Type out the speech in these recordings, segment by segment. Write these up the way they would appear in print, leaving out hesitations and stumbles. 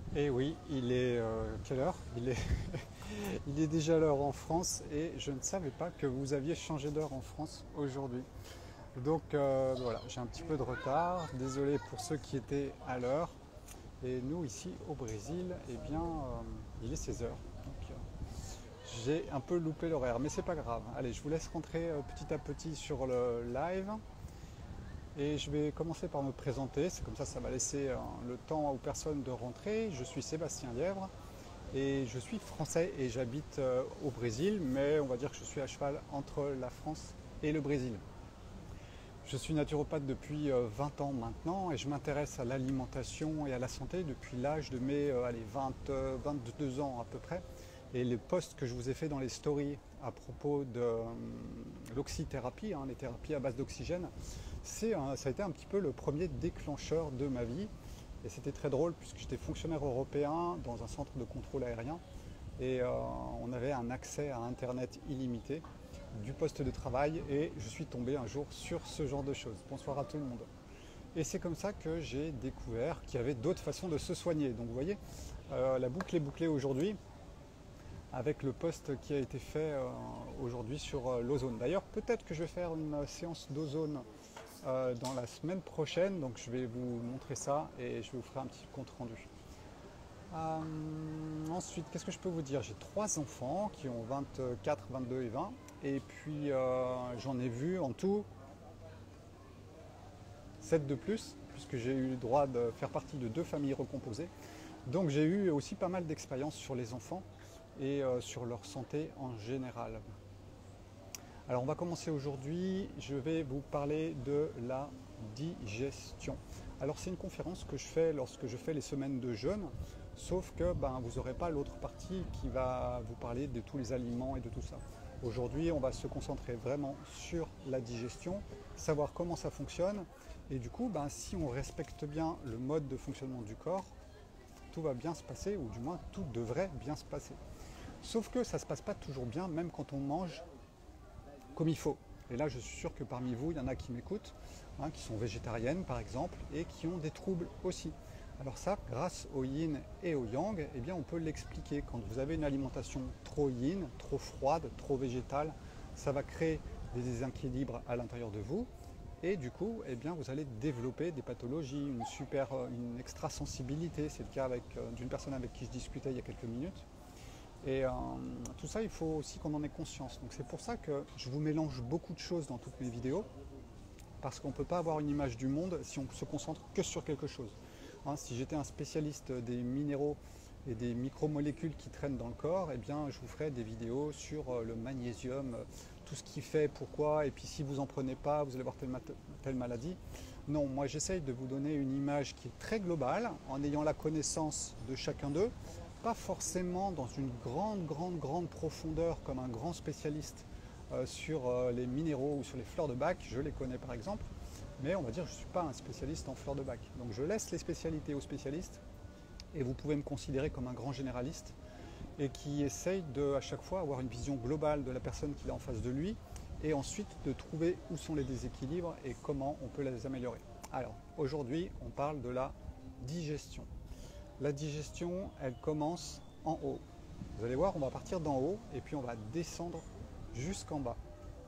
Et oui, il est quelle heure? Il est déjà l'heure en France et je ne savais pas que vous aviez changé d'heure en France aujourd'hui. Donc voilà, j'ai un petit peu de retard. Désolé pour ceux qui étaient à l'heure. Et nous ici au Brésil, eh bien, il est 16 heures. Donc j'ai un peu loupé l'horaire, mais c'est pas grave. Allez, je vous laisse rentrer petit à petit sur le live. Et je vais commencer par me présenter, c'est comme ça va laisser le temps aux personnes de rentrer. Je suis Sébastien Lièvre et je suis français et j'habite au Brésil, mais on va dire que je suis à cheval entre la France et le Brésil. Je suis naturopathe depuis 20 ans maintenant et je m'intéresse à l'alimentation et à la santé depuis l'âge de mes 22 ans à peu près. Et les posts que je vous ai fait dans les stories à propos de l'oxythérapie, les thérapies à base d'oxygène, ça a été un petit peu le premier déclencheur de ma vie. Et c'était très drôle puisque j'étais fonctionnaire européen dans un centre de contrôle aérien et on avait un accès à Internet illimité du poste de travail et je suis tombé un jour sur ce genre de choses. Bonsoir à tout le monde. Et c'est comme ça que j'ai découvert qu'il y avait d'autres façons de se soigner. Donc vous voyez, la boucle est bouclée aujourd'hui avec le post qui a été fait aujourd'hui sur l'ozone. D'ailleurs, peut-être que je vais faire une séance d'ozone dans la semaine prochaine, donc je vais vous montrer ça et je vous ferai un petit compte rendu. Ensuite, qu'est-ce que je peux vous dire? J'ai 3 enfants qui ont 24, 22 et 20, et puis j'en ai vu en tout 7 de plus, puisque j'ai eu le droit de faire partie de 2 familles recomposées. Donc j'ai eu aussi pas mal d'expérience sur les enfants et sur leur santé en général. Alors on va commencer aujourd'hui, je vais vous parler de la digestion. Alors c'est une conférence que je fais lorsque je fais les semaines de jeûne, sauf que vous n'aurez pas l'autre partie qui va vous parler de tous les aliments et de tout ça. Aujourd'hui on va se concentrer vraiment sur la digestion, savoir comment ça fonctionne, et du coup si on respecte bien le mode de fonctionnement du corps, tout va bien se passer, ou du moins tout devrait bien se passer. Sauf que ça ne se passe pas toujours bien, même quand on mange comme il faut. Et là, je suis sûr que parmi vous, il y en a qui m'écoutent, qui sont végétariennes par exemple, et qui ont des troubles aussi. Alors ça, grâce au yin et au yang, eh bien, on peut l'expliquer. Quand vous avez une alimentation trop yin, trop froide, trop végétale, ça va créer des déséquilibres à l'intérieur de vous. Et du coup, eh bien, vous allez développer des pathologies, une extrasensibilité. C'est le cas d'une personne avec qui je discutais il y a quelques minutes. Et tout ça, il faut aussi qu'on en ait conscience. Donc c'est pour ça que je vous mélange beaucoup de choses dans toutes mes vidéos, parce qu'on ne peut pas avoir une image du monde si on se concentre que sur quelque chose. Si j'étais un spécialiste des minéraux et des micromolécules qui traînent dans le corps, eh bien, je vous ferai des vidéos sur le magnésium, tout ce qu'il fait, pourquoi, et puis si vous n'en prenez pas, vous allez avoir telle maladie. Non, moi j'essaye de vous donner une image qui est très globale, en ayant la connaissance de chacun d'eux, pas forcément dans une grande profondeur comme un grand spécialiste sur les minéraux ou sur les fleurs de bac, je les connais par exemple, mais on va dire que je ne suis pas un spécialiste en fleurs de bac. Donc je laisse les spécialités aux spécialistes et vous pouvez me considérer comme un grand généraliste et qui essaye de à chaque fois avoir une vision globale de la personne qu'il a en face de lui et ensuite de trouver où sont les déséquilibres et comment on peut les améliorer. Alors aujourd'hui on parle de la digestion. La digestion, elle commence en haut. Vous allez voir, on va partir d'en haut et puis on va descendre jusqu'en bas.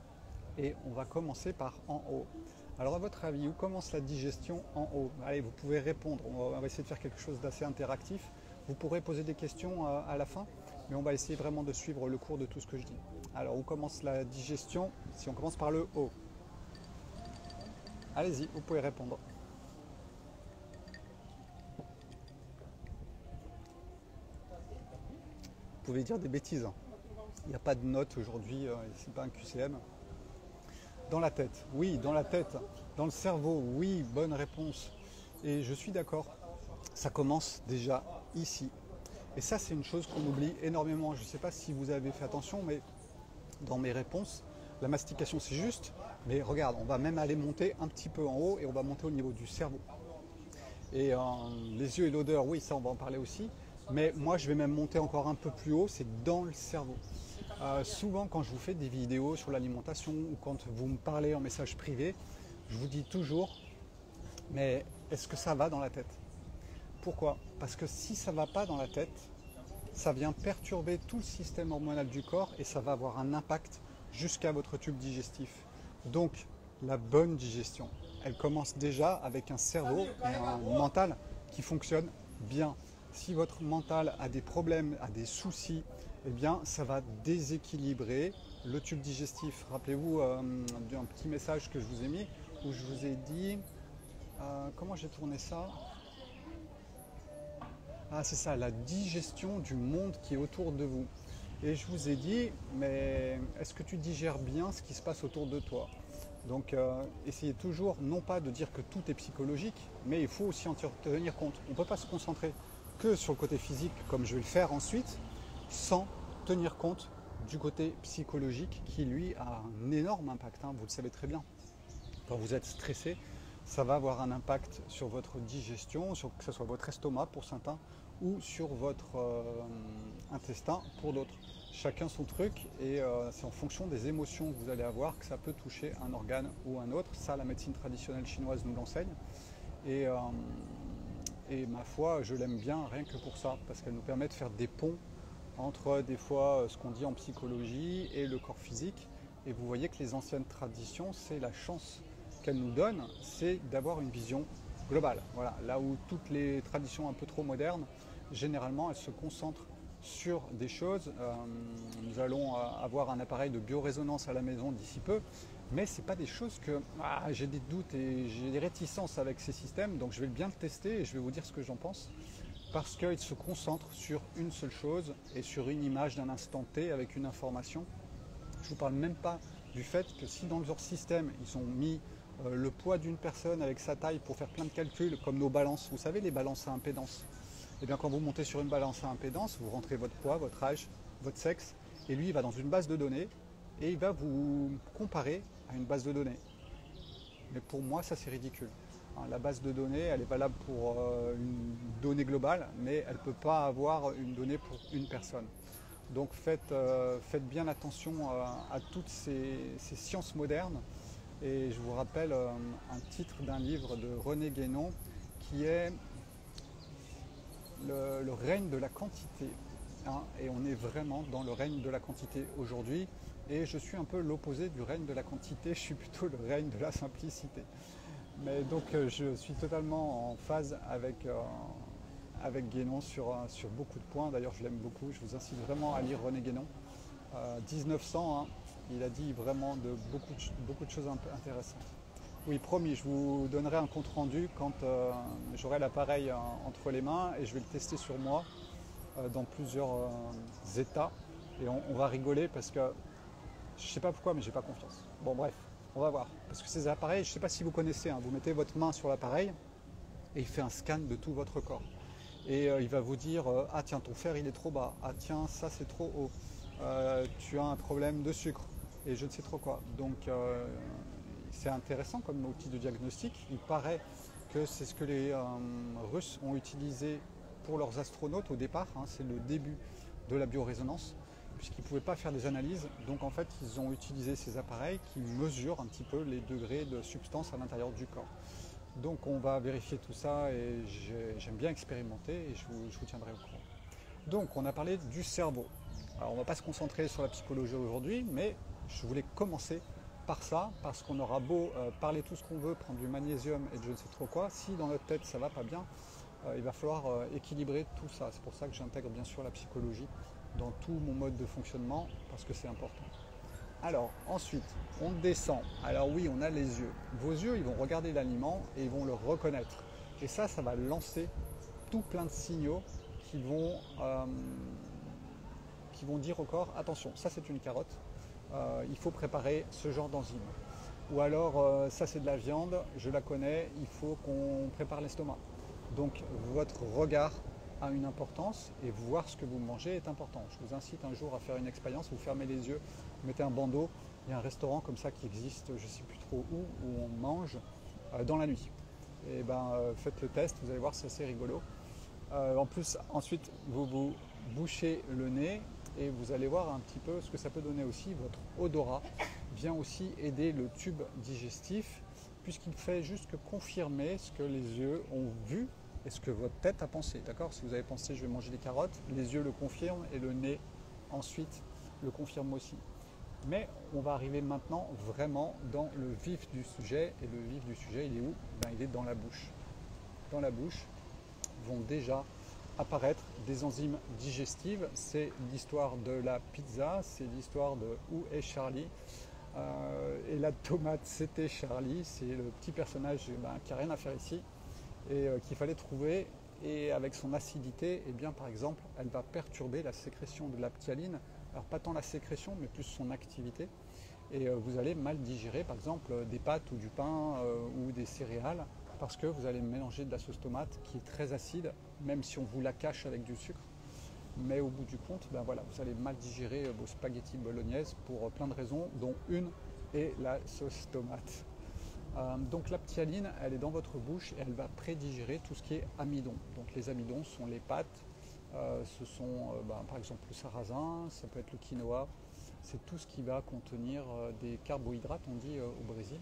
Et on va commencer par en haut. Alors à votre avis, où commence la digestion en haut? Allez, vous pouvez répondre. On va essayer de faire quelque chose d'assez interactif. Vous pourrez poser des questions à la fin, mais on va essayer vraiment de suivre le cours de tout ce que je dis. Alors où commence la digestion? Si on commence par le haut. Allez-y, vous pouvez répondre. Vous pouvez dire des bêtises. Il n'y a pas de notes aujourd'hui, c'est pas un QCM. Dans la tête, oui, dans la tête. Dans le cerveau, oui, bonne réponse. Et je suis d'accord, ça commence déjà ici. Et ça, c'est une chose qu'on oublie énormément. Je ne sais pas si vous avez fait attention, mais dans mes réponses, la mastication c'est juste, mais regarde, on va même aller monter un petit peu en haut et on va monter au niveau du cerveau. Et les yeux et l'odeur, oui, ça on va en parler aussi. Mais moi, je vais même monter encore un peu plus haut, c'est dans le cerveau. Souvent, quand je vous fais des vidéos sur l'alimentation ou quand vous me parlez en message privé, je vous dis toujours, mais est-ce que ça va dans la tête? Pourquoi? Parce que si ça ne va pas dans la tête, ça vient perturber tout le système hormonal du corps et ça va avoir un impact jusqu'à votre tube digestif. Donc, la bonne digestion, elle commence déjà avec un cerveau et un mental qui fonctionne bien. Si votre mental a des problèmes, a des soucis, eh bien, ça va déséquilibrer le tube digestif. Rappelez-vous d'un petit message que je vous ai mis où je vous ai dit, comment j'ai tourné ça? Ah, c'est ça, la digestion du monde qui est autour de vous. Et je vous ai dit, mais est-ce que tu digères bien ce qui se passe autour de toi? Donc, essayez toujours, non pas de dire que tout est psychologique, mais il faut aussi en tenir compte. On ne peut pas se concentrer que sur le côté physique, comme je vais le faire ensuite, sans tenir compte du côté psychologique qui, lui, a un énorme impact. Vous le savez très bien. Quand vous êtes stressé, ça va avoir un impact sur votre digestion, sur que ce soit votre estomac pour certains, ou sur votre intestin pour d'autres. Chacun son truc et c'est en fonction des émotions que vous allez avoir que ça peut toucher un organe ou un autre. Ça, la médecine traditionnelle chinoise nous l'enseigne. Et ma foi, je l'aime bien rien que pour ça, parce qu'elle nous permet de faire des ponts entre des fois ce qu'on dit en psychologie et le corps physique. Et vous voyez que les anciennes traditions, c'est la chance qu'elles nous donnent, c'est d'avoir une vision globale. Voilà, là où toutes les traditions un peu trop modernes, généralement, elles se concentrent sur des choses. Nous allons avoir un appareil de biorésonance à la maison d'ici peu, mais ce n'est pas des choses que j'ai des doutes et j'ai des réticences avec ces systèmes, donc je vais bien le tester et je vais vous dire ce que j'en pense, parce qu'ils se concentrent sur une seule chose et sur une image d'un instant T avec une information. Je ne vous parle même pas du fait que si dans leur système, ils ont mis le poids d'une personne avec sa taille pour faire plein de calculs, comme nos balances, vous savez les balances à impédance. Et bien quand vous montez sur une balance à impédance, vous rentrez votre poids, votre âge, votre sexe, et lui il va dans une base de données et il va vous comparer à une base de données. Mais pour moi ça c'est ridicule. La base de données elle est valable pour une donnée globale, mais elle ne peut pas avoir une donnée pour une personne. Donc faites bien attention à toutes ces sciences modernes. Et je vous rappelle un titre d'un livre de René Guénon qui est le règne de la quantité. Et on est vraiment dans le règne de la quantité aujourd'hui. Et je suis un peu l'opposé du règne de la quantité, je suis plutôt le règne de la simplicité. Mais donc je suis totalement en phase avec Guénon sur beaucoup de points. D'ailleurs je l'aime beaucoup, je vous incite vraiment à lire René Guénon. 1900, il a dit vraiment beaucoup de choses intéressantes. Oui, promis, je vous donnerai un compte rendu quand j'aurai l'appareil entre les mains et je vais le tester sur moi dans plusieurs états. Et on va rigoler parce que je ne sais pas pourquoi, mais j'ai pas confiance. Bon bref, on va voir. Parce que ces appareils, je ne sais pas si vous connaissez, vous mettez votre main sur l'appareil et il fait un scan de tout votre corps. Et il va vous dire, ah tiens, ton fer il est trop bas, ah tiens, ça c'est trop haut. Tu as un problème de sucre et je ne sais trop quoi. Donc c'est intéressant comme outil de diagnostic. Il paraît que c'est ce que les Russes ont utilisé pour leurs astronautes au départ. C'est le début de la biorésonance, puisqu'ils ne pouvaient pas faire des analyses. Donc en fait, ils ont utilisé ces appareils qui mesurent un petit peu les degrés de substance à l'intérieur du corps. Donc on va vérifier tout ça et j'aime bien expérimenter et je vous tiendrai au courant. Donc on a parlé du cerveau. Alors on ne va pas se concentrer sur la psychologie aujourd'hui, mais je voulais commencer par ça, parce qu'on aura beau parler tout ce qu'on veut, prendre du magnésium et de je ne sais trop quoi, si dans notre tête ça ne va pas bien, il va falloir équilibrer tout ça. C'est pour ça que j'intègre bien sûr la psychologie dans tout mon mode de fonctionnement, parce que c'est important. Alors ensuite, on descend. Alors oui, on a les yeux. Vos yeux, ils vont regarder l'aliment et ils vont le reconnaître. Et ça va lancer tout plein de signaux qui vont dire au corps, attention, ça c'est une carotte, il faut préparer ce genre d'enzyme. Ou alors, ça c'est de la viande, je la connais, il faut qu'on prépare l'estomac. Donc votre regard a une importance et voir ce que vous mangez est important. Je vous incite un jour à faire une expérience, vous fermez les yeux, vous mettez un bandeau, il y a un restaurant comme ça qui existe, je ne sais plus trop où on mange dans la nuit. Et faites le test, vous allez voir, c'est assez rigolo. En plus, ensuite, vous bouchez le nez et vous allez voir un petit peu ce que ça peut donner aussi. Votre odorat vient aussi aider le tube digestif, puisqu'il fait juste que confirmer ce que les yeux ont vu et ce que votre tête a pensé, d'accord? Si vous avez pensé je vais manger des carottes, les yeux le confirment et le nez ensuite le confirme aussi. Mais on va arriver maintenant vraiment dans le vif du sujet, et le vif du sujet il est où? Ben, il est dans la bouche. Dans la bouche vont déjà apparaître des enzymes digestives. C'est l'histoire de la pizza, c'est l'histoire de Où est Charlie? Et la tomate c'était Charlie, c'est le petit personnage qui n'a rien à faire ici et qu'il fallait trouver, et avec son acidité, et bien par exemple elle va perturber la sécrétion de la ptyaline, alors pas tant la sécrétion mais plus son activité, et vous allez mal digérer par exemple des pâtes ou du pain ou des céréales, parce que vous allez mélanger de la sauce tomate qui est très acide, même si on vous la cache avec du sucre. Mais au bout du compte, ben voilà, vous allez mal digérer vos spaghettis bolognaises pour plein de raisons, dont une est la sauce tomate. Donc la ptyaline, elle est dans votre bouche et elle va prédigérer tout ce qui est amidon. Donc les amidons sont les pâtes, ce sont par exemple le sarrasin, ça peut être le quinoa, c'est tout ce qui va contenir des carbohydrates, on dit au Brésil,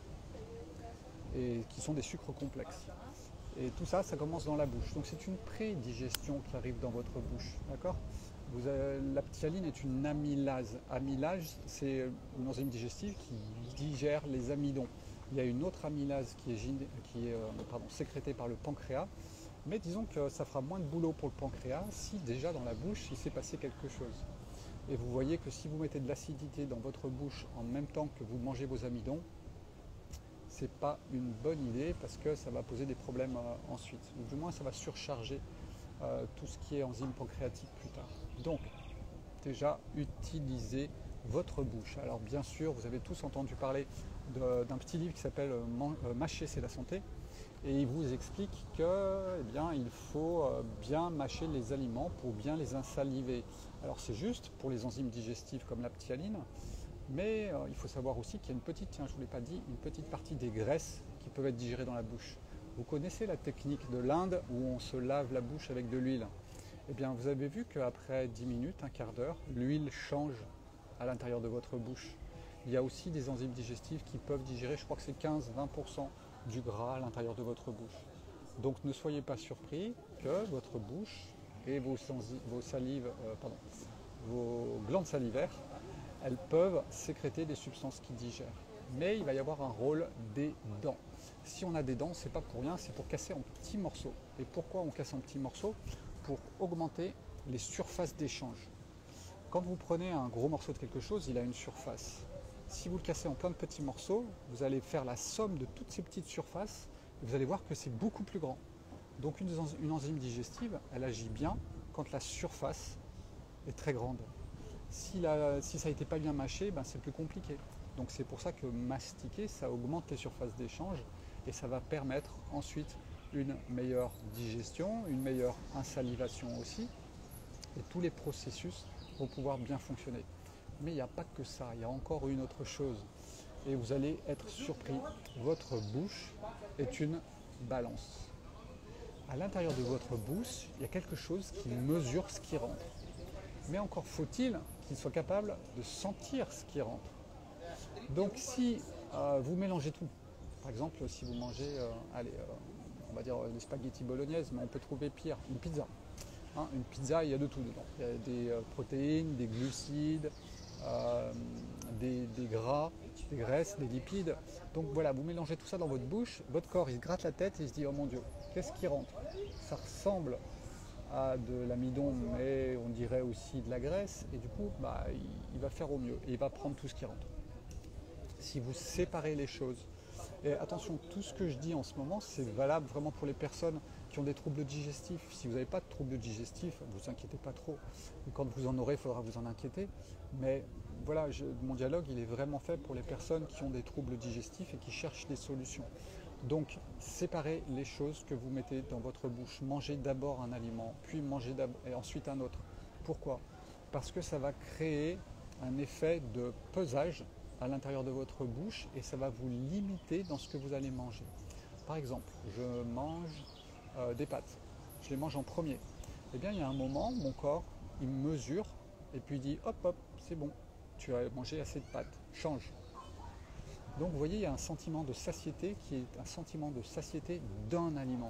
et qui sont des sucres complexes. Et tout ça, ça commence dans la bouche. Donc c'est une prédigestion qui arrive dans votre bouche, d'accord? La ptyaline est une amylase. Amylase, c'est une enzyme digestive qui digère les amidons. Il y a une autre amylase qui est sécrétée par le pancréas, mais disons que ça fera moins de boulot pour le pancréas si déjà dans la bouche il s'est passé quelque chose. Et vous voyez que si vous mettez de l'acidité dans votre bouche en même temps que vous mangez vos amidons, c'est pas une bonne idée, parce que ça va poser des problèmes ensuite. Ou du moins ça va surcharger tout ce qui est enzyme pancréatique plus tard. Donc déjà utilisez votre bouche. Alors bien sûr, vous avez tous entendu parler d'un petit livre qui s'appelle Mâcher c'est la santé, et il vous explique que il faut bien mâcher les aliments pour bien les insaliver. Alors c'est juste pour les enzymes digestives comme la ptyaline, mais il faut savoir aussi qu'il y a je ne vous l'ai pas dit, une petite partie des graisses qui peuvent être digérées dans la bouche. Vous connaissez la technique de l'Inde où on se lave la bouche avec de l'huile? Eh bien, vous avez vu qu'après 10 minutes, un quart d'heure, l'huile change à l'intérieur de votre bouche. Il y a aussi des enzymes digestives qui peuvent digérer, je crois que c'est 15-20% du gras à l'intérieur de votre bouche. Donc ne soyez pas surpris que votre bouche et vos glandes salivaires, elles peuvent sécréter des substances qui digèrent. Mais il va y avoir un rôle des dents. Si on a des dents, c'est pas pour rien, c'est pour casser en petits morceaux. Et pourquoi on casse en petits morceaux? Pour augmenter les surfaces d'échange. Quand vous prenez un gros morceau de quelque chose, il a une surface. Si vous le cassez en plein de petits morceaux, vous allez faire la somme de toutes ces petites surfaces et vous allez voir que c'est beaucoup plus grand. Donc une enzyme digestive, elle agit bien quand la surface est très grande. Si ça n'a été pas bien mâché, c'est plus compliqué. Donc c'est pour ça que mastiquer, ça augmente les surfaces d'échange et ça va permettre ensuite une meilleure digestion, une meilleure insalivation aussi, et tous les processus vont pouvoir bien fonctionner. Mais il n'y a pas que ça, il y a encore une autre chose, et vous allez être surpris. Votre bouche est une balance. À l'intérieur de votre bouche, il y a quelque chose qui mesure ce qui rentre. Mais encore faut-il qu'il soit capable de sentir ce qui rentre. Donc si vous mélangez tout, par exemple si vous mangez, on va dire des spaghettis bolognaises, mais on peut trouver pire, une pizza. Une pizza, il y a de tout dedans. Il y a des protéines, des glucides, des gras, des graisses, des lipides. Donc voilà, vous mélangez tout ça dans votre bouche, votre corps il se gratte la tête et il se dit oh mon Dieu, qu'est-ce qui rentre? Ça ressemble à de l'amidon, mais on dirait aussi de la graisse, et du coup il va faire au mieux et il va prendre tout ce qui rentre. Si vous séparez les choses, et attention, tout ce que je dis en ce moment, c'est valable vraiment pour les personnes qui ont des troubles digestifs. Si vous n'avez pas de troubles digestifs, ne vous inquiétez pas trop. Quand vous en aurez, il faudra vous en inquiéter. Mais voilà, mon dialogue, il est vraiment fait pour les personnes qui ont des troubles digestifs et qui cherchent des solutions. Donc, séparez les choses que vous mettez dans votre bouche. Mangez d'abord un aliment, puis mangez et ensuite un autre. Pourquoi? Parce que ça va créer un effet de pesage à l'intérieur de votre bouche et ça va vous limiter dans ce que vous allez manger. Par exemple, je mange des pâtes, je les mange en premier. Eh bien, il y a un moment, mon corps, il mesure et puis il dit hop hop, c'est bon, tu as mangé assez de pâtes, change. Donc vous voyez, il y a un sentiment de satiété qui est un sentiment de satiété d'un aliment.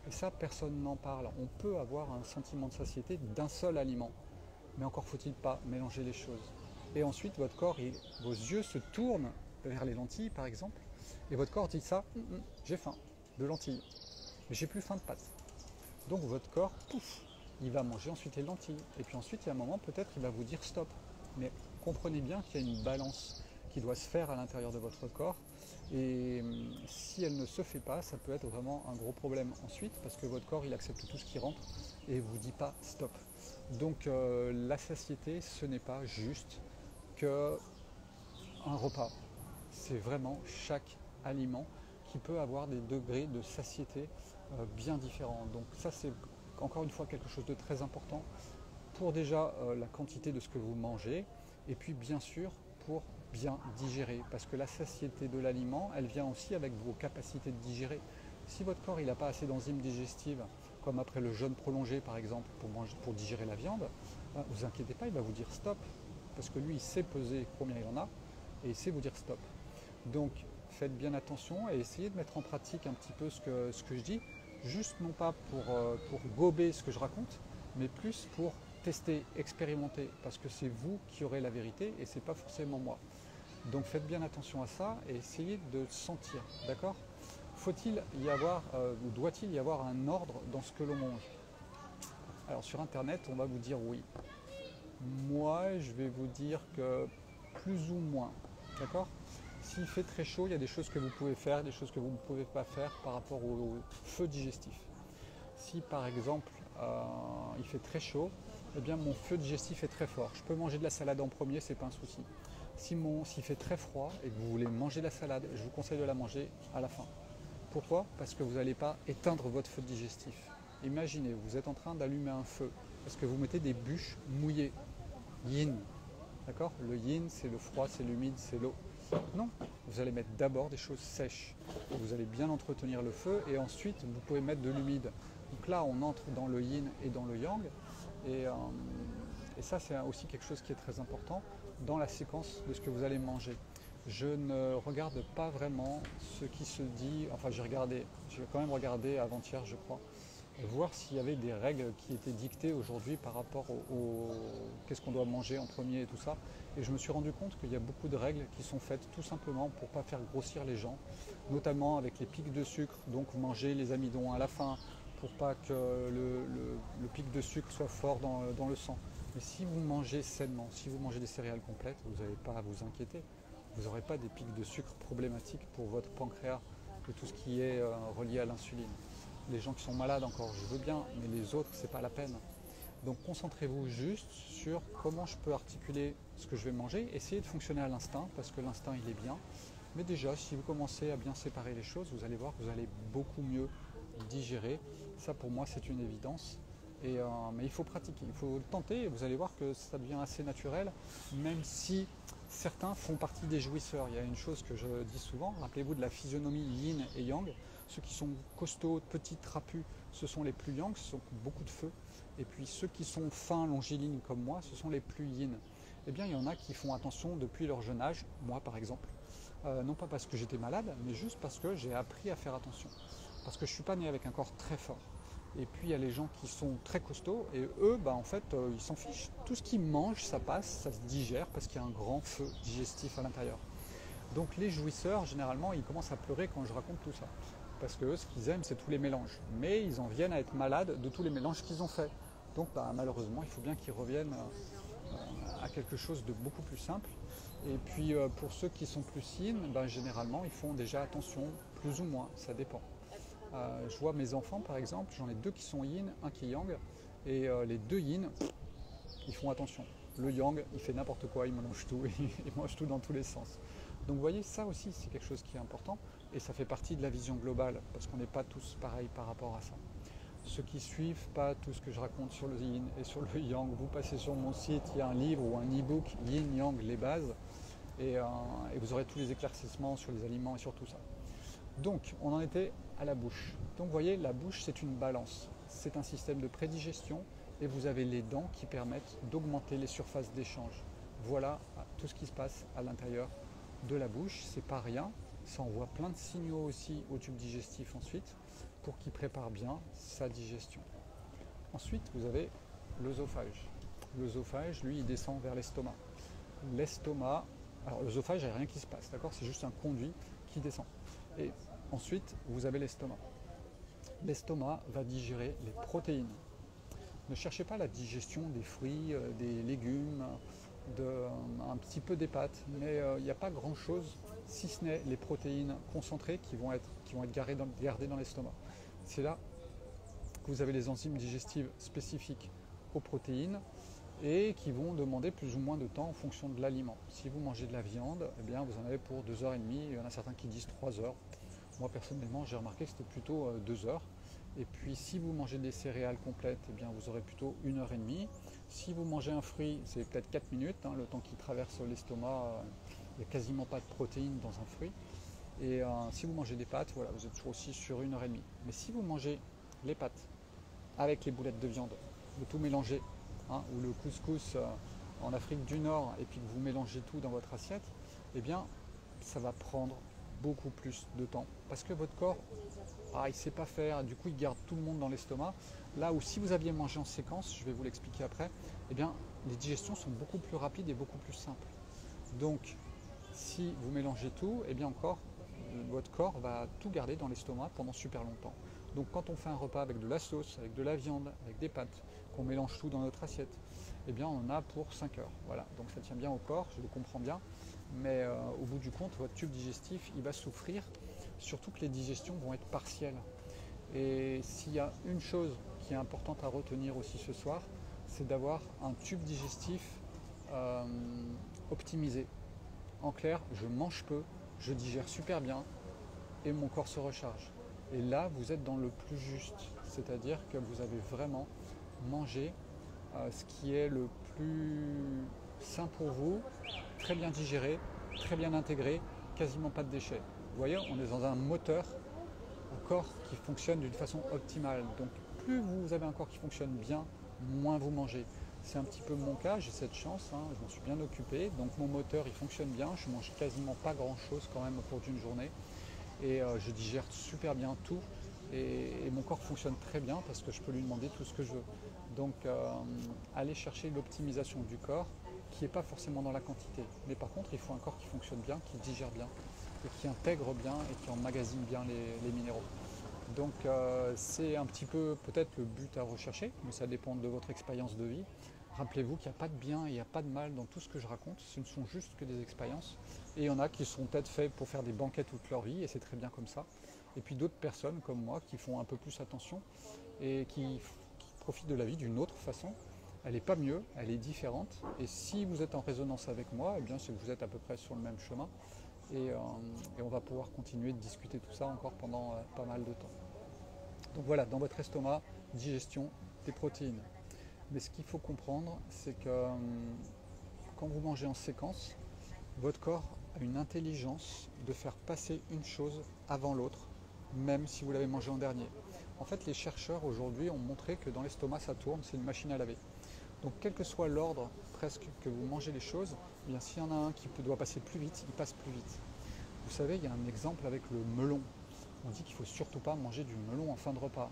Et ça, personne n'en parle. On peut avoir un sentiment de satiété d'un seul aliment. Mais encore faut-il pas mélanger les choses. Et ensuite, votre corps, vos yeux se tournent vers les lentilles, par exemple, et votre corps dit ça, j'ai faim de lentilles, mais j'ai plus faim de pâtes. Donc votre corps, pouf, il va manger ensuite les lentilles. Et puis ensuite, il y a un moment, peut-être, il va vous dire stop. Mais comprenez bien qu'il y a une balance qui doit se faire à l'intérieur de votre corps. Et si elle ne se fait pas, ça peut être vraiment un gros problème ensuite, parce que votre corps, il accepte tout ce qui rentre et ne vous dit pas stop. Donc la satiété, ce n'est pas juste qu'un repas. C'est vraiment chaque aliment qui peut avoir des degrés de satiété bien différents. Donc ça, c'est encore une fois quelque chose de très important pour déjà la quantité de ce que vous mangez, et puis bien sûr pour bien digérer, parce que la satiété de l'aliment, elle vient aussi avec vos capacités de digérer. Si votre corps n'a pas assez d'enzymes digestives, comme après le jeûne prolongé par exemple, pour digérer la viande, ben, vous inquiétez pas, il va vous dire stop, parce que lui il sait peser combien il en a, et il sait vous dire stop. Donc faites bien attention et essayez de mettre en pratique un petit peu ce que je dis, juste non pas pour gober ce que je raconte, mais plus pour tester, expérimenter, parce que c'est vous qui aurez la vérité et c'est pas forcément moi. Donc faites bien attention à ça et essayez de sentir, d'accord? Faut-il y avoir, ou doit-il y avoir un ordre dans ce que l'on mange? Alors sur internet, on va vous dire oui. Moi, je vais vous dire que plus ou moins, d'accord? S'il fait très chaud, il y a des choses que vous pouvez faire, des choses que vous ne pouvez pas faire par rapport au feu digestif. Si par exemple il fait très chaud, eh bien mon feu digestif est très fort. Je peux manger de la salade en premier, c'est pas un souci. S'il fait très froid et que vous voulez manger la salade, je vous conseille de la manger à la fin. Pourquoi? Parce que vous n'allez pas éteindre votre feu digestif. Imaginez, vous êtes en train d'allumer un feu, parce que vous mettez des bûches mouillées, yin. D'accord? Le yin, c'est le froid, c'est l'humide, c'est l'eau. Non, vous allez mettre d'abord des choses sèches. Vous allez bien entretenir le feu et ensuite vous pouvez mettre de l'humide. Donc là, on entre dans le yin et dans le yang. Et ça, c'est aussi quelque chose qui est très important dans la séquence de ce que vous allez manger. Je ne regarde pas vraiment ce qui se dit, enfin j'ai quand même regardé avant-hier je crois, voir s'il y avait des règles qui étaient dictées aujourd'hui par rapport au qu'est-ce qu'on doit manger en premier et tout ça. Et je me suis rendu compte qu'il y a beaucoup de règles qui sont faites tout simplement pour ne pas faire grossir les gens, notamment avec les pics de sucre, donc manger les amidons à la fin, pour pas que le pic de sucre soit fort dans le sang. Mais si vous mangez sainement, si vous mangez des céréales complètes, vous n'avez pas à vous inquiéter. Vous n'aurez pas des pics de sucre problématiques pour votre pancréas et tout ce qui est relié à l'insuline. Les gens qui sont malades encore, je veux bien, mais les autres, c'est pas la peine. Donc concentrez-vous juste sur comment je peux articuler ce que je vais manger. Essayez de fonctionner à l'instinct, parce que l'instinct il est bien. Mais déjà, si vous commencez à bien séparer les choses, vous allez voir que vous allez beaucoup mieux digérer. Ça pour moi c'est une évidence. Mais il faut pratiquer, il faut le tenter et vous allez voir que ça devient assez naturel, même si certains font partie des jouisseurs. Il y a une chose que je dis souvent, rappelez-vous de la physionomie yin et yang. Ceux qui sont costauds, petits, trapus, ce sont les plus yang, ce sont beaucoup de feu. Et puis ceux qui sont fins, longilignes comme moi, ce sont les plus yin. Eh bien, il y en a qui font attention depuis leur jeune âge, moi par exemple. Non pas parce que j'étais malade, mais juste parce que j'ai appris à faire attention. Parce que je ne suis pas né avec un corps très fort. Et puis il y a les gens qui sont très costauds et eux, en fait, ils s'en fichent. Tout ce qu'ils mangent, ça passe, ça se digère parce qu'il y a un grand feu digestif à l'intérieur. Donc les jouisseurs, généralement, ils commencent à pleurer quand je raconte tout ça. Parce que eux, ce qu'ils aiment, c'est tous les mélanges. Mais ils en viennent à être malades de tous les mélanges qu'ils ont faits. Donc malheureusement, il faut bien qu'ils reviennent à quelque chose de beaucoup plus simple. Et puis pour ceux qui sont plus yin, généralement, ils font déjà attention, plus ou moins, ça dépend. Je vois mes enfants par exemple, j'en ai deux qui sont yin, un qui est yang, et les deux yin, ils font attention. Le yang, il fait n'importe quoi, il mange tout, il mange tout dans tous les sens. Donc vous voyez, ça aussi c'est quelque chose qui est important, et ça fait partie de la vision globale, parce qu'on n'est pas tous pareils par rapport à ça. Ceux qui suivent pas tout ce que je raconte sur le yin et sur le yang, vous passez sur mon site, il y a un livre ou un e-book, Yin Yang, les bases, et vous aurez tous les éclaircissements sur les aliments et sur tout ça. Donc, on en était à la bouche. Donc, vous voyez, la bouche, c'est une balance. C'est un système de prédigestion et vous avez les dents qui permettent d'augmenter les surfaces d'échange. Voilà tout ce qui se passe à l'intérieur de la bouche. C'est pas rien. Ça envoie plein de signaux aussi au tube digestif ensuite. pour qu'il prépare bien sa digestion. Ensuite, vous avez l'œsophage. L'œsophage, lui, il descend vers l'estomac. L'estomac, alors l'œsophage, il n'y a rien qui se passe, d'accord? C'est juste un conduit qui descend. Et ensuite, vous avez l'estomac. L'estomac va digérer les protéines. Ne cherchez pas la digestion des fruits, des légumes, un petit peu des pâtes, mais il n'y a pas grand-chose si ce n'est les protéines concentrées qui vont être gardées dans l'estomac. C'est là que vous avez les enzymes digestives spécifiques aux protéines et qui vont demander plus ou moins de temps en fonction de l'aliment. Si vous mangez de la viande, eh bien, vous en avez pour 2h30, il y en a certains qui disent 3 heures. Moi personnellement j'ai remarqué que c'était plutôt 2 heures. Et puis si vous mangez des céréales complètes, eh bien, vous aurez plutôt 1h30. Si vous mangez un fruit, c'est peut-être 4 minutes, le temps qui traverse l'estomac, il n'y a quasiment pas de protéines dans un fruit. Et si vous mangez des pâtes, voilà, vous êtes toujours aussi sur 1h30. Mais si vous mangez les pâtes avec les boulettes de viande, le tout mélangé, ou le couscous en Afrique du Nord, et puis que vous mélangez tout dans votre assiette, eh bien ça va prendre beaucoup plus de temps. Parce que votre corps, il ne sait pas faire, du coup il garde tout le monde dans l'estomac. Là où si vous aviez mangé en séquence, je vais vous l'expliquer après, eh bien les digestions sont beaucoup plus rapides et beaucoup plus simples. Donc si vous mélangez tout, eh bien encore, votre corps va tout garder dans l'estomac pendant super longtemps. Donc quand on fait un repas avec de la sauce, avec de la viande, avec des pâtes, qu'on mélange tout dans notre assiette, eh bien on en a pour 5 heures. Voilà, donc ça tient bien au corps, je le comprends bien, mais au bout du compte, votre tube digestif, il va souffrir, surtout que les digestions vont être partielles. Et s'il y a une chose qui est importante à retenir aussi ce soir, c'est d'avoir un tube digestif optimisé. En clair, je mange peu, je digère super bien et mon corps se recharge. Et là, vous êtes dans le plus juste, c'est-à-dire que vous avez vraiment mangé ce qui est le plus sain pour vous, très bien digéré, très bien intégré, quasiment pas de déchets. Vous voyez, on est dans un moteur, un corps qui fonctionne d'une façon optimale. Donc plus vous avez un corps qui fonctionne bien, moins vous mangez. C'est un petit peu mon cas, j'ai cette chance, je m'en suis bien occupé. Donc mon moteur il fonctionne bien, je mange quasiment pas grand chose quand même au cours d'une journée. Et je digère super bien tout. Et mon corps fonctionne très bien parce que je peux lui demander tout ce que je veux. Donc aller chercher l'optimisation du corps qui n'est pas forcément dans la quantité. Mais par contre, il faut un corps qui fonctionne bien, qui digère bien et qui intègre bien et qui emmagasine bien les minéraux. Donc c'est un petit peu peut-être le but à rechercher, mais ça dépend de votre expérience de vie. Rappelez-vous qu'il n'y a pas de bien et il n'y a pas de mal dans tout ce que je raconte, ce ne sont juste que des expériences. Et il y en a qui sont peut-être faits pour faire des banquets toute leur vie, et c'est très bien comme ça. Et puis d'autres personnes comme moi qui font un peu plus attention et qui profitent de la vie d'une autre façon. Elle n'est pas mieux, elle est différente. Et si vous êtes en résonance avec moi, eh bien c'est que vous êtes à peu près sur le même chemin. Et on va pouvoir continuer de discuter tout ça encore pendant pas mal de temps. Donc voilà, dans votre estomac, digestion des protéines. Mais ce qu'il faut comprendre, c'est que quand vous mangez en séquence, votre corps a une intelligence de faire passer une chose avant l'autre, même si vous l'avez mangé en dernier. En fait, les chercheurs aujourd'hui ont montré que dans l'estomac, ça tourne, c'est une machine à laver. Donc quel que soit l'ordre presque que vous mangez les choses, eh bien s'il y en a un qui doit passer plus vite, il passe plus vite. Vous savez, il y a un exemple avec le melon. On dit qu'il ne faut surtout pas manger du melon en fin de repas.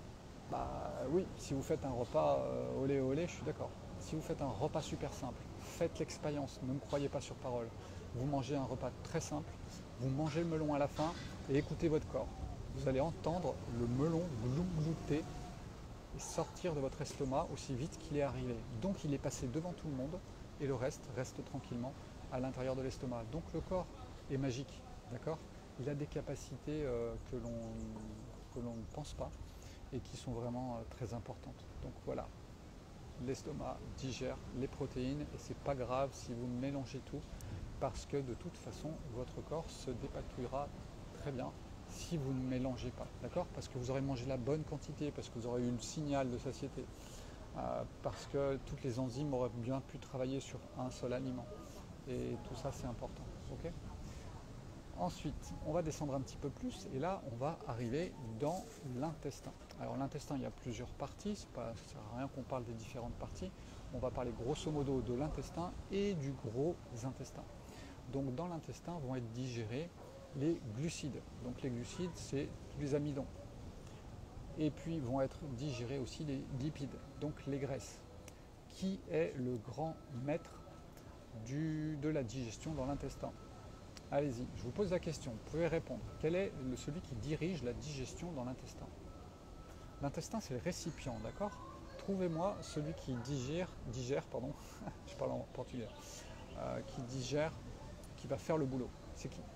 Bah oui, si vous faites un repas olé olé, je suis d'accord. Si vous faites un repas super simple, faites l'expérience, ne me croyez pas sur parole. Vous mangez un repas très simple, vous mangez le melon à la fin et écoutez votre corps. Vous allez entendre le melon glouter et sortir de votre estomac aussi vite qu'il est arrivé. Donc il est passé devant tout le monde et le reste reste tranquillement à l'intérieur de l'estomac. Donc le corps est magique, d'accord? Il a des capacités que l'on ne pense pas et qui sont vraiment très importantes. Donc voilà, l'estomac digère les protéines et c'est pas grave si vous mélangez tout parce que de toute façon votre corps se dépatouillera très bien si vous ne mélangez pas, d'accord? Parce que vous aurez mangé la bonne quantité, parce que vous aurez eu le signal de satiété, parce que toutes les enzymes auraient bien pu travailler sur un seul aliment. Et tout ça c'est important, ok? Ensuite, on va descendre un petit peu plus et là, on va arriver dans l'intestin. Alors l'intestin, il y a plusieurs parties, ça ne sert à rien qu'on parle des différentes parties. On va parler grosso modo de l'intestin et du gros intestin. Donc dans l'intestin vont être digérés les glucides. Donc les glucides, c'est tous les amidons. Et puis vont être digérés aussi les lipides, donc les graisses. Qui est le grand maître de la digestion dans l'intestin? Allez-y, je vous pose la question, vous pouvez répondre. Quel est celui qui dirige la digestion dans l'intestin? L'intestin, c'est le récipient, d'accord? Trouvez-moi celui qui digère, pardon, je parle en portugais, qui digère, qui va faire le boulot. C'est qui?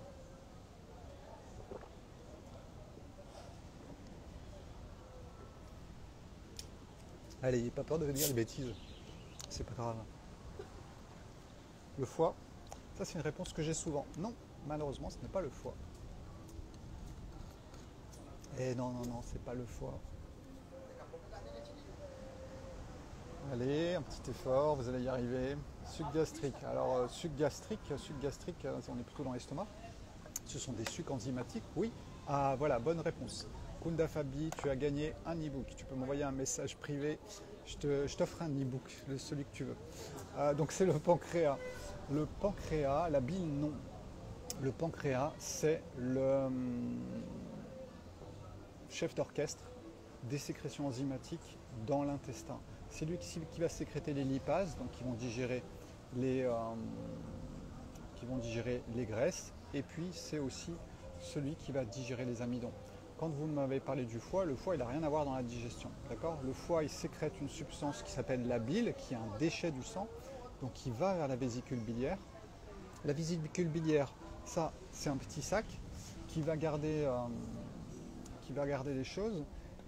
Allez, pas peur de dire des bêtises, c'est pas grave. Le foie, ça c'est une réponse que j'ai souvent. Non, malheureusement, ce n'est pas le foie. Eh non, non, non, c'est pas le foie. Allez, un petit effort, vous allez y arriver. Suc gastrique. Alors, suc gastrique, on est plutôt dans l'estomac. Ce sont des sucs enzymatiques, oui. Ah, voilà, bonne réponse. Kunda Fabi, tu as gagné un e-book. Tu peux m'envoyer un message privé. Je t'offre un e-book, celui que tu veux. Donc, c'est le pancréas. Le pancréas, la bile, non. Le pancréas, c'est le chef d'orchestre des sécrétions enzymatiques dans l'intestin. C'est lui qui va sécréter les lipases, donc qui vont digérer les graisses, et puis c'est aussi celui qui va digérer les amidons. Quand vous m'avez parlé du foie, le foie il n'a rien à voir dans la digestion, d'accord? Le foie il sécrète une substance qui s'appelle la bile, qui est un déchet du sang, donc qui va vers la vésicule biliaire. La vésicule biliaire, ça c'est un petit sac qui va garder les choses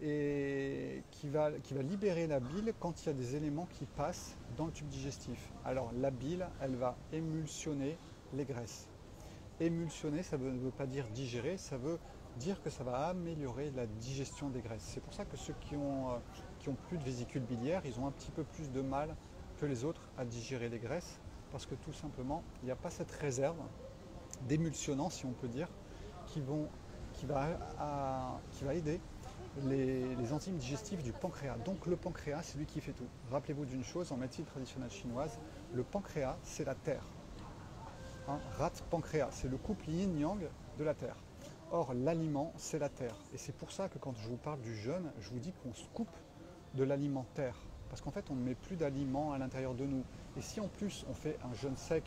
et qui va libérer la bile quand il y a des éléments qui passent dans le tube digestif. Alors la bile, elle va émulsionner les graisses. Émulsionner, ça ne veut pas dire digérer, ça veut dire que ça va améliorer la digestion des graisses. C'est pour ça que ceux qui ont plus de vésicule biliaire, ils ont un petit peu plus de mal que les autres à digérer les graisses, parce que tout simplement, il n'y a pas cette réserve d'émulsionnants, si on peut dire, qui va aider les enzymes digestives du pancréas. Donc le pancréas, c'est lui qui fait tout. Rappelez-vous d'une chose, en médecine traditionnelle chinoise, le pancréas, c'est la terre. Rat pancréas, c'est le couple yin-yang de la terre. Or, l'aliment, c'est la terre. Et c'est pour ça que quand je vous parle du jeûne, je vous dis qu'on se coupe de l'alimentaire. Parce qu'en fait, on ne met plus d'aliments à l'intérieur de nous. Et si en plus, on fait un jeûne sec,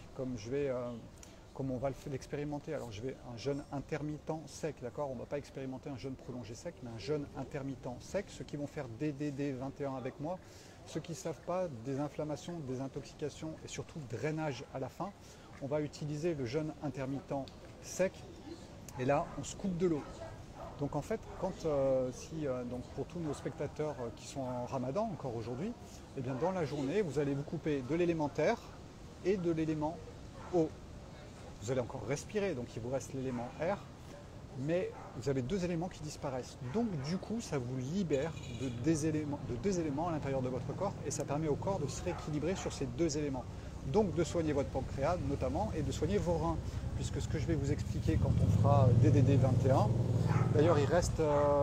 comme on va l'expérimenter, alors je vais un jeûne intermittent sec, d'accord? On ne va pas expérimenter un jeûne prolongé sec, mais un jeûne intermittent sec. Ceux qui vont faire DDD 21 avec moi, ceux qui ne savent pas, des inflammations, des intoxications et surtout drainage à la fin, on va utiliser le jeûne intermittent sec et là on se coupe de l'eau. Donc en fait, donc pour tous nos spectateurs qui sont en ramadan encore aujourd'hui, eh bien dans la journée, vous allez vous couper de l'élément terre et de l'élément eau. Vous allez encore respirer, donc il vous reste l'élément air, mais vous avez deux éléments qui disparaissent. Donc du coup, ça vous libère de deux éléments à l'intérieur de votre corps et ça permet au corps de se rééquilibrer sur ces deux éléments. Donc de soigner votre pancréas notamment et de soigner vos reins, puisque ce que je vais vous expliquer quand on fera DDD 21, d'ailleurs il reste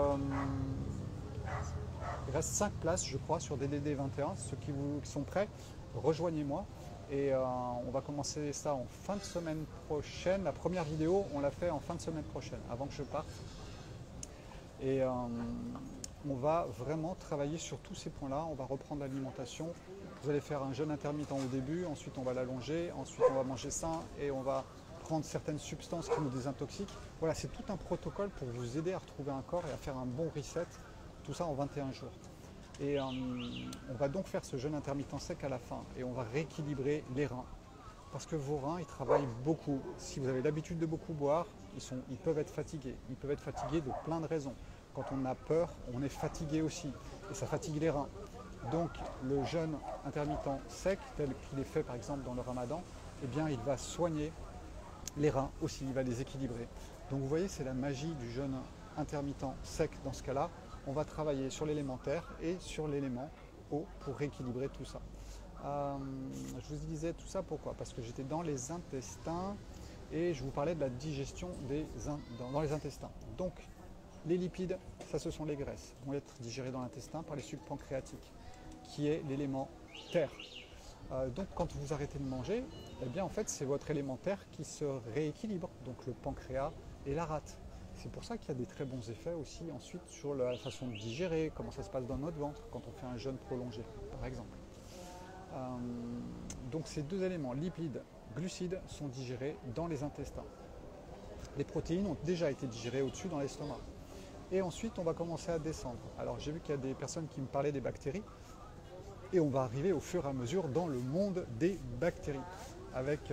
5 places je crois sur DDD 21, ceux qui sont prêts, rejoignez-moi. Et on va commencer ça en fin de semaine prochaine. La première vidéo, on l'a fait en fin de semaine prochaine, avant que je parte. Et on va vraiment travailler sur tous ces points-là. On va reprendre l'alimentation. Vous allez faire un jeûne intermittent au début, ensuite on va l'allonger, ensuite on va manger sain et on va prendre certaines substances qui nous désintoxiquent. Voilà, c'est tout un protocole pour vous aider à retrouver un corps et à faire un bon reset. Tout ça en 21 jours. Et on va donc faire ce jeûne intermittent sec à la fin et on va rééquilibrer les reins. Parce que vos reins, ils travaillent beaucoup. Si vous avez l'habitude de beaucoup boire, ils peuvent être fatigués. Ils peuvent être fatigués de plein de raisons. Quand on a peur, on est fatigué aussi. Et ça fatigue les reins. Donc le jeûne intermittent sec, tel qu'il est fait par exemple dans le ramadan, eh bien il va soigner les reins aussi, il va les équilibrer. Donc vous voyez, c'est la magie du jeûne intermittent sec dans ce cas-là. On va travailler sur l'élément terre et sur l'élément eau pour rééquilibrer tout ça. Je vous disais tout ça pourquoi? Parce que j'étais dans les intestins et je vous parlais de la digestion dans les intestins. Donc les lipides, ça ce sont les graisses, vont être digérées dans l'intestin par les sucs pancréatiques, qui est l'élément terre. Donc quand vous arrêtez de manger, eh bien en fait c'est votre élément terre qui se rééquilibre, donc le pancréas et la rate. C'est pour ça qu'il y a des très bons effets aussi ensuite sur la façon de digérer, comment ça se passe dans notre ventre quand on fait un jeûne prolongé, par exemple. Euh, donc ces deux éléments, lipides, glucides, sont digérés dans les intestins. Les protéines ont déjà été digérées au-dessus dans l'estomac. Et ensuite, on va commencer à descendre. Alors j'ai vu qu'il y a des personnes qui me parlaient des bactéries. Et on va arriver au fur et à mesure dans le monde des bactéries. Avec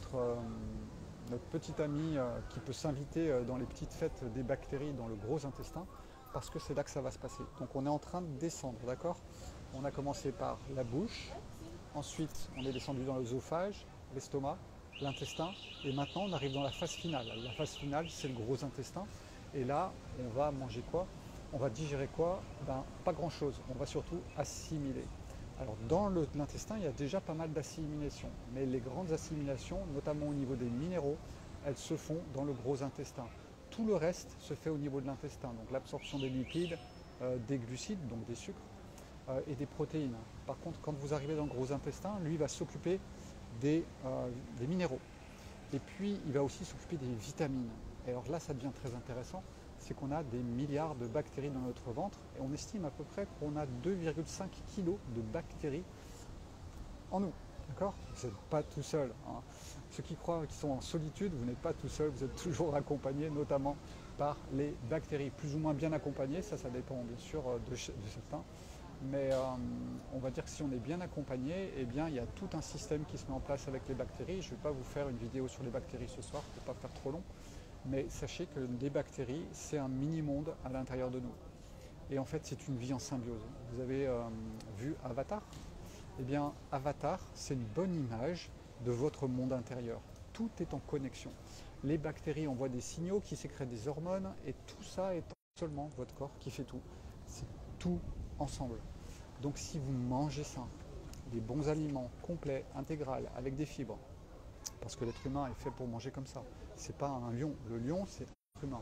notre petit ami qui peut s'inviter dans les petites fêtes des bactéries dans le gros intestin. Parce que c'est là que ça va se passer. Donc on est en train de descendre, d'accord? On a commencé par la bouche. Ensuite, on est descendu dans l'œsophage, l'estomac, l'intestin. Et maintenant, on arrive dans la phase finale. La phase finale, c'est le gros intestin. Et là, on va manger quoi? On va digérer quoi? Ben, pas grand-chose. On va surtout assimiler. Alors, dans l'intestin, il y a déjà pas mal d'assimilations. Mais les grandes assimilations, notamment au niveau des minéraux, elles se font dans le gros intestin. Tout le reste se fait au niveau de l'intestin. Donc, l'absorption des lipides, des glucides, donc des sucres, et des protéines. Par contre, quand vous arrivez dans le gros intestin, lui va s'occuper des minéraux. Et puis, il va aussi s'occuper des vitamines. Et alors là, ça devient très intéressant, c'est qu'on a des milliards de bactéries dans notre ventre, et on estime à peu près qu'on a 2,5 kg de bactéries en nous. D'accord? Vous n'êtes pas tout seul. Hein. Ceux qui croient qu'ils sont en solitude, vous n'êtes pas tout seul, vous êtes toujours accompagné, notamment par les bactéries, plus ou moins bien accompagnées, ça dépend bien sûr de certains. Mais on va dire que si on est bien accompagné, eh bien, il y a tout un système qui se met en place avec les bactéries. Je ne vais pas vous faire une vidéo sur les bactéries ce soir pour ne pas faire trop long. Mais sachez que les bactéries, c'est un mini-monde à l'intérieur de nous. Et en fait, c'est une vie en symbiose. Vous avez vu Avatar? Eh bien, Avatar, c'est une bonne image de votre monde intérieur. Tout est en connexion. Les bactéries envoient des signaux qui sécrètent des hormones et tout ça est seulement votre corps qui fait tout. C'est tout ensemble. Donc si vous mangez sain, des bons aliments complets, intégral, avec des fibres, parce que l'être humain est fait pour manger comme ça. C'est pas un lion. Le lion, c'est l'être humain.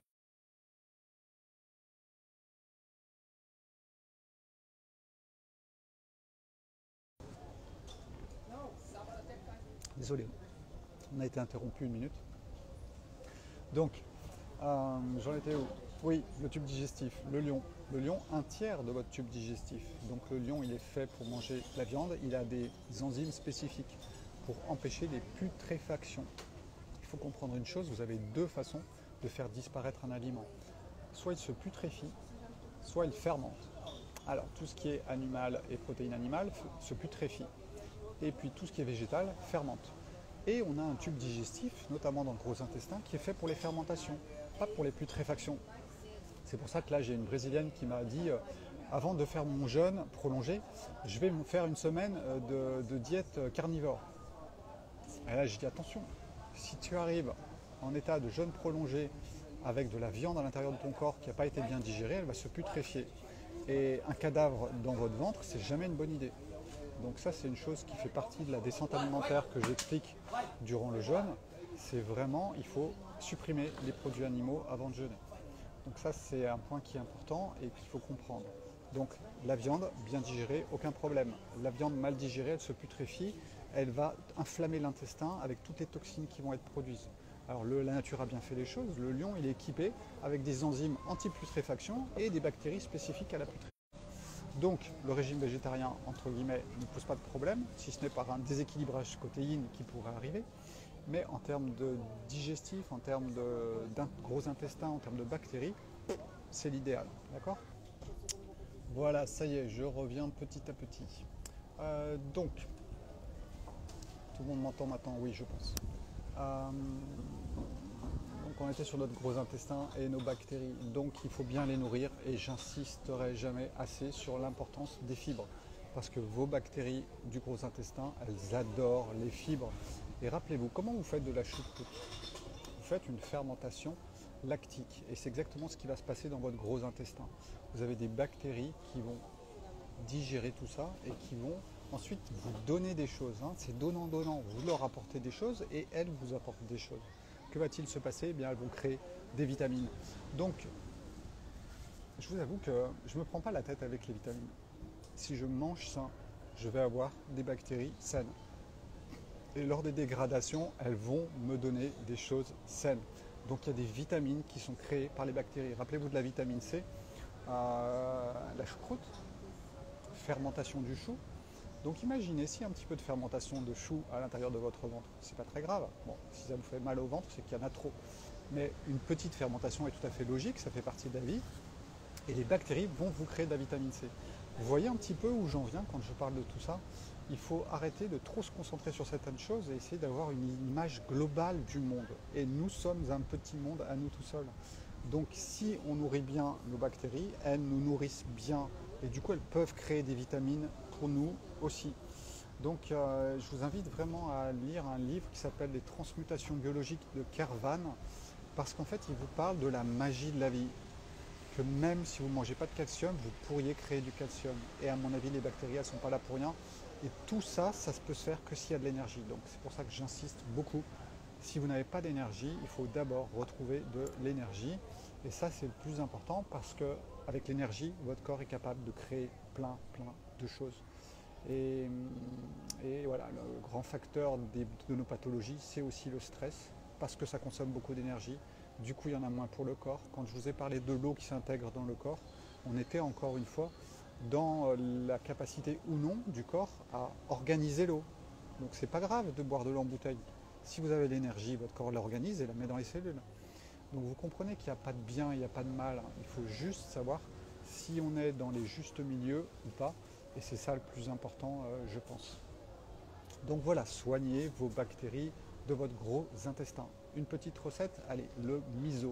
Désolé, on a été interrompu une minute. Donc, j'en étais où? Oui, le tube digestif, le lion. Le lion, un tiers de votre tube digestif. Donc le lion, il est fait pour manger la viande. Il a des enzymes spécifiques pour empêcher les putréfactions. Il faut comprendre une chose, vous avez deux façons de faire disparaître un aliment. Soit il se putréfie, soit il fermente. Alors tout ce qui est animal et protéines animales se putréfie. Et puis tout ce qui est végétal fermente. Et on a un tube digestif, notamment dans le gros intestin, qui est fait pour les fermentations, pas pour les putréfactions. C'est pour ça que là j'ai une Brésilienne qui m'a dit avant de faire mon jeûne prolongé, je vais me faire une semaine de diète carnivore. Et là j'ai dit attention, si tu arrives en état de jeûne prolongé avec de la viande à l'intérieur de ton corps qui n'a pas été bien digérée, elle va se putréfier. Et un cadavre dans votre ventre, c'est jamais une bonne idée. Donc ça c'est une chose qui fait partie de la descente alimentaire que j'explique durant le jeûne. C'est vraiment, il faut supprimer les produits animaux avant de jeûner. Donc ça c'est un point qui est important et qu'il faut comprendre. Donc la viande bien digérée, aucun problème. La viande mal digérée, elle se putréfie, elle va inflammer l'intestin avec toutes les toxines qui vont être produites. Alors la nature a bien fait les choses, le lion il est équipé avec des enzymes anti-putréfaction et des bactéries spécifiques à la putréfaction. Donc le régime végétarien, entre guillemets, ne pose pas de problème, si ce n'est par un déséquilibrage protéines qui pourrait arriver. Mais en termes de digestif, en termes de gros intestin, en termes de bactéries, c'est l'idéal. D'accord? Voilà, ça y est, je reviens petit à petit. Donc, tout le monde m'entend maintenant? Oui, je pense. Donc on était sur notre gros intestin et nos bactéries. Donc il faut bien les nourrir et j'insisterai jamais assez sur l'importance des fibres. Parce que vos bactéries du gros intestin, elles adorent les fibres. Et rappelez-vous, comment vous faites de la choucroute? Vous faites une fermentation lactique. Et c'est exactement ce qui va se passer dans votre gros intestin. Vous avez des bactéries qui vont digérer tout ça et qui vont ensuite vous donner des choses. Hein. C'est donnant-donnant. Vous leur apportez des choses et elles vous apportent des choses. Que va-t-il se passer? Eh bien, elles vont créer des vitamines. Donc, je vous avoue que je ne me prends pas la tête avec les vitamines. Si je mange sain, je vais avoir des bactéries saines. Et lors des dégradations, elles vont me donner des choses saines. Donc il y a des vitamines qui sont créées par les bactéries. Rappelez-vous de la vitamine C, la choucroute, fermentation du chou. Donc imaginez si un petit peu de fermentation de chou à l'intérieur de votre ventre, c'est pas très grave. Bon, si ça vous fait mal au ventre, c'est qu'il y en a trop. Mais une petite fermentation est tout à fait logique, ça fait partie de la vie. Et les bactéries vont vous créer de la vitamine C. Vous voyez un petit peu où j'en viens quand je parle de tout ça. Il faut arrêter de trop se concentrer sur certaines choses et essayer d'avoir une image globale du monde. Et nous sommes un petit monde à nous tout seuls. Donc si on nourrit bien nos bactéries, elles nous nourrissent bien. Et du coup, elles peuvent créer des vitamines pour nous aussi. Donc je vous invite vraiment à lire un livre qui s'appelle Les transmutations biologiques de Kervan, parce qu'en fait, il vous parle de la magie de la vie. Que même si vous ne mangez pas de calcium, vous pourriez créer du calcium. Et à mon avis, les bactéries, elles ne sont pas là pour rien. Et tout ça, ça ne peut se faire que s'il y a de l'énergie. Donc c'est pour ça que j'insiste beaucoup. Si vous n'avez pas d'énergie, il faut d'abord retrouver de l'énergie. Et ça, c'est le plus important parce qu'avec l'énergie, votre corps est capable de créer plein de choses. Et voilà, le grand facteur de nos pathologies, c'est aussi le stress, parce que ça consomme beaucoup d'énergie. Du coup, il y en a moins pour le corps. Quand je vous ai parlé de l'eau qui s'intègre dans le corps, on était encore une fois dans la capacité ou non du corps à organiser l'eau. Donc c'est pas grave de boire de l'eau en bouteille. Si vous avez l'énergie, votre corps l'organise et la met dans les cellules. Donc vous comprenez qu'il n'y a pas de bien, il n'y a pas de mal. Il faut juste savoir si on est dans les justes milieux ou pas. Et c'est ça le plus important, je pense. Donc voilà, soignez vos bactéries de votre gros intestin. Une petite recette, allez, le miso,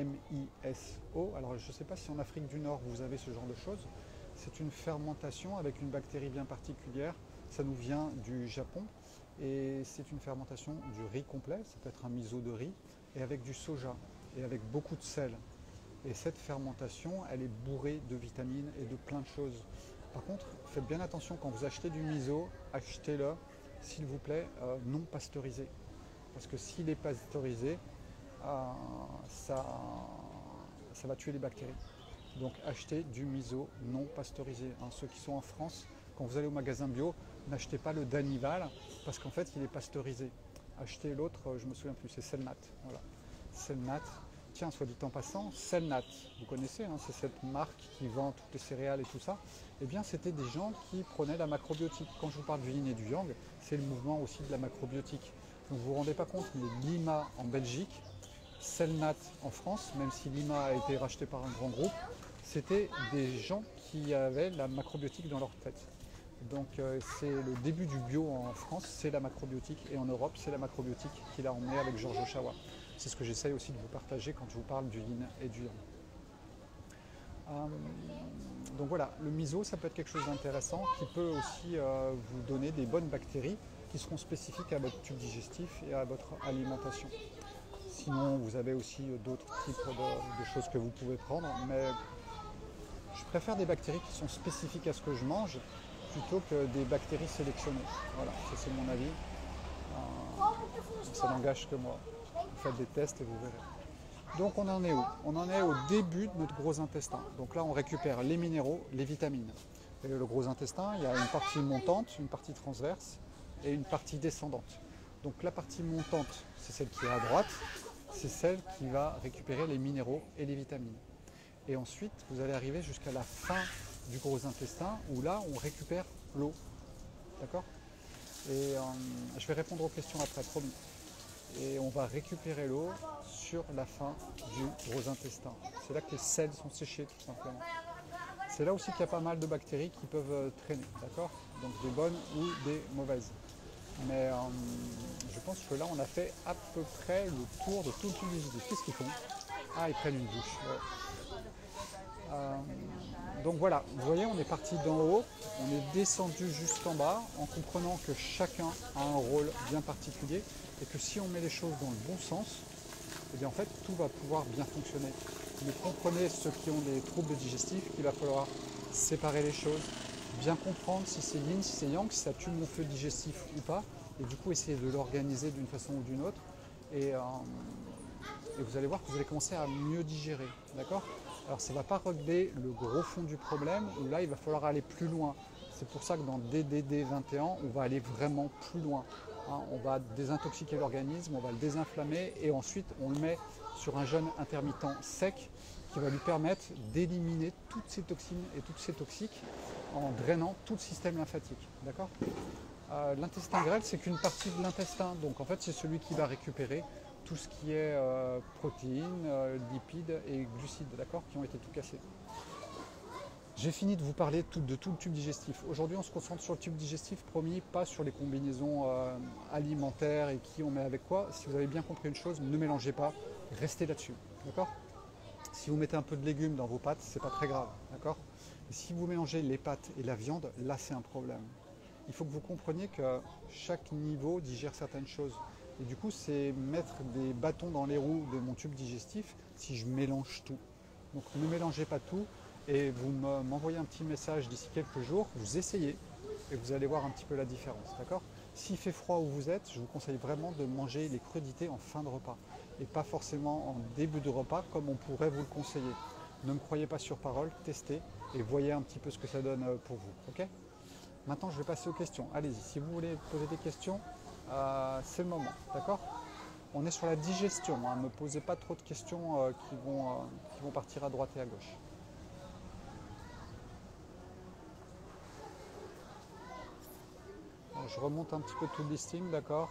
M-I-S-O. Alors je ne sais pas si en Afrique du Nord vous avez ce genre de choses. C'est une fermentation avec une bactérie bien particulière. Ça nous vient du Japon et c'est une fermentation du riz complet. Ça peut être un miso de riz et avec du soja et avec beaucoup de sel. Et cette fermentation, elle est bourrée de vitamines et de plein de choses. Par contre, faites bien attention quand vous achetez du miso, achetez-le, s'il vous plaît, non pasteurisé. Parce que s'il est pasteurisé, ça va tuer les bactéries. Donc achetez du miso non pasteurisé. Ceux qui sont en France, quand vous allez au magasin bio, n'achetez pas le Danival parce qu'en fait il est pasteurisé. Achetez l'autre, je ne me souviens plus, c'est Selnat. Voilà. Selnat. Tiens, soit dit en passant, Selnat, vous connaissez, c'est cette marque qui vend toutes les céréales et tout ça. Eh bien, c'était des gens qui prenaient la macrobiotique. Quand je vous parle du yin et du yang, c'est le mouvement aussi de la macrobiotique. Donc vous ne vous rendez pas compte, mais Lima en Belgique, Selnat en France, même si Lima a été racheté par un grand groupe, c'était des gens qui avaient la macrobiotique dans leur tête. Donc c'est le début du bio en France, c'est la macrobiotique, et en Europe, c'est la macrobiotique qu'il a emmené avec Georges Oshawa. C'est ce que j'essaye aussi de vous partager quand je vous parle du yin et du yang. Donc voilà, le miso, ça peut être quelque chose d'intéressant qui peut aussi vous donner des bonnes bactéries qui seront spécifiques à votre tube digestif et à votre alimentation. Sinon, vous avez aussi d'autres types de choses que vous pouvez prendre, mais je préfère des bactéries qui sont spécifiques à ce que je mange plutôt que des bactéries sélectionnées. Voilà, ça c'est mon avis. Ça n'engage que moi. Vous faites des tests et vous verrez. Donc on en est où? On en est au début de notre gros intestin. Donc là on récupère les minéraux, les vitamines. Et le gros intestin, il y a une partie montante, une partie transverse et une partie descendante. Donc la partie montante, c'est celle qui est à droite, c'est celle qui va récupérer les minéraux et les vitamines. Et ensuite, vous allez arriver jusqu'à la fin du gros intestin où là on récupère l'eau. D'accord? Et je vais répondre aux questions après, promis. Et on va récupérer l'eau sur la fin du gros intestin. C'est là que les selles sont séchées tout simplement. C'est là aussi qu'il y a pas mal de bactéries qui peuvent traîner, d'accord? Donc des bonnes ou des mauvaises. Mais je pense que là on a fait à peu près le tour de tout le tube digestif. Qu'est-ce qu'ils font? Ah, ils prennent une douche. Ouais. Donc voilà, vous voyez, on est parti d'en haut, on est descendu jusqu'en bas en comprenant que chacun a un rôle bien particulier et que si on met les choses dans le bon sens, eh bien en fait tout va pouvoir bien fonctionner. Mais comprenez ceux qui ont des troubles digestifs qu'il va falloir séparer les choses, bien comprendre si c'est yin, si c'est yang, si ça tue mon feu digestif ou pas, et du coup essayer de l'organiser d'une façon ou d'une autre. Et vous allez voir que vous allez commencer à mieux digérer, d'accord? Alors ça ne va pas régler le gros fond du problème, où là il va falloir aller plus loin. C'est pour ça que dans DDD 21, on va aller vraiment plus loin. On va désintoxiquer l'organisme, on va le désinflammer et ensuite on le met sur un jeûne intermittent sec qui va lui permettre d'éliminer toutes ces toxines et toutes ces toxiques en drainant tout le système lymphatique. D'accord? L'intestin grêle, c'est qu'une partie de l'intestin. Donc en fait, c'est celui qui va récupérer tout ce qui est protéines, lipides et glucides, d'accord, qui ont été tout cassés. J'ai fini de vous parler de tout le tube digestif. Aujourd'hui, on se concentre sur le tube digestif, promis, pas sur les combinaisons alimentaires et qui on met avec quoi. Si vous avez bien compris une chose, ne mélangez pas, restez là-dessus, d'accord? Si vous mettez un peu de légumes dans vos pâtes, c'est pas très grave, d'accord? Si vous mélangez les pâtes et la viande, là c'est un problème. Il faut que vous compreniez que chaque niveau digère certaines choses. Et du coup, c'est mettre des bâtons dans les roues de mon tube digestif si je mélange tout. Donc ne mélangez pas tout et vous m'envoyez un petit message d'ici quelques jours, vous essayez et vous allez voir un petit peu la différence, d'accord? S'il fait froid où vous êtes, je vous conseille vraiment de manger les crudités en fin de repas et pas forcément en début de repas comme on pourrait vous le conseiller. Ne me croyez pas sur parole, testez et voyez un petit peu ce que ça donne pour vous, ok? Maintenant, je vais passer aux questions. Allez-y, si vous voulez poser des questions, c'est le moment, d'accord? On est sur la digestion, hein. Ne me posez pas trop de questions qui vont partir à droite et à gauche. Alors, je remonte un petit peu tout le listing, d'accord?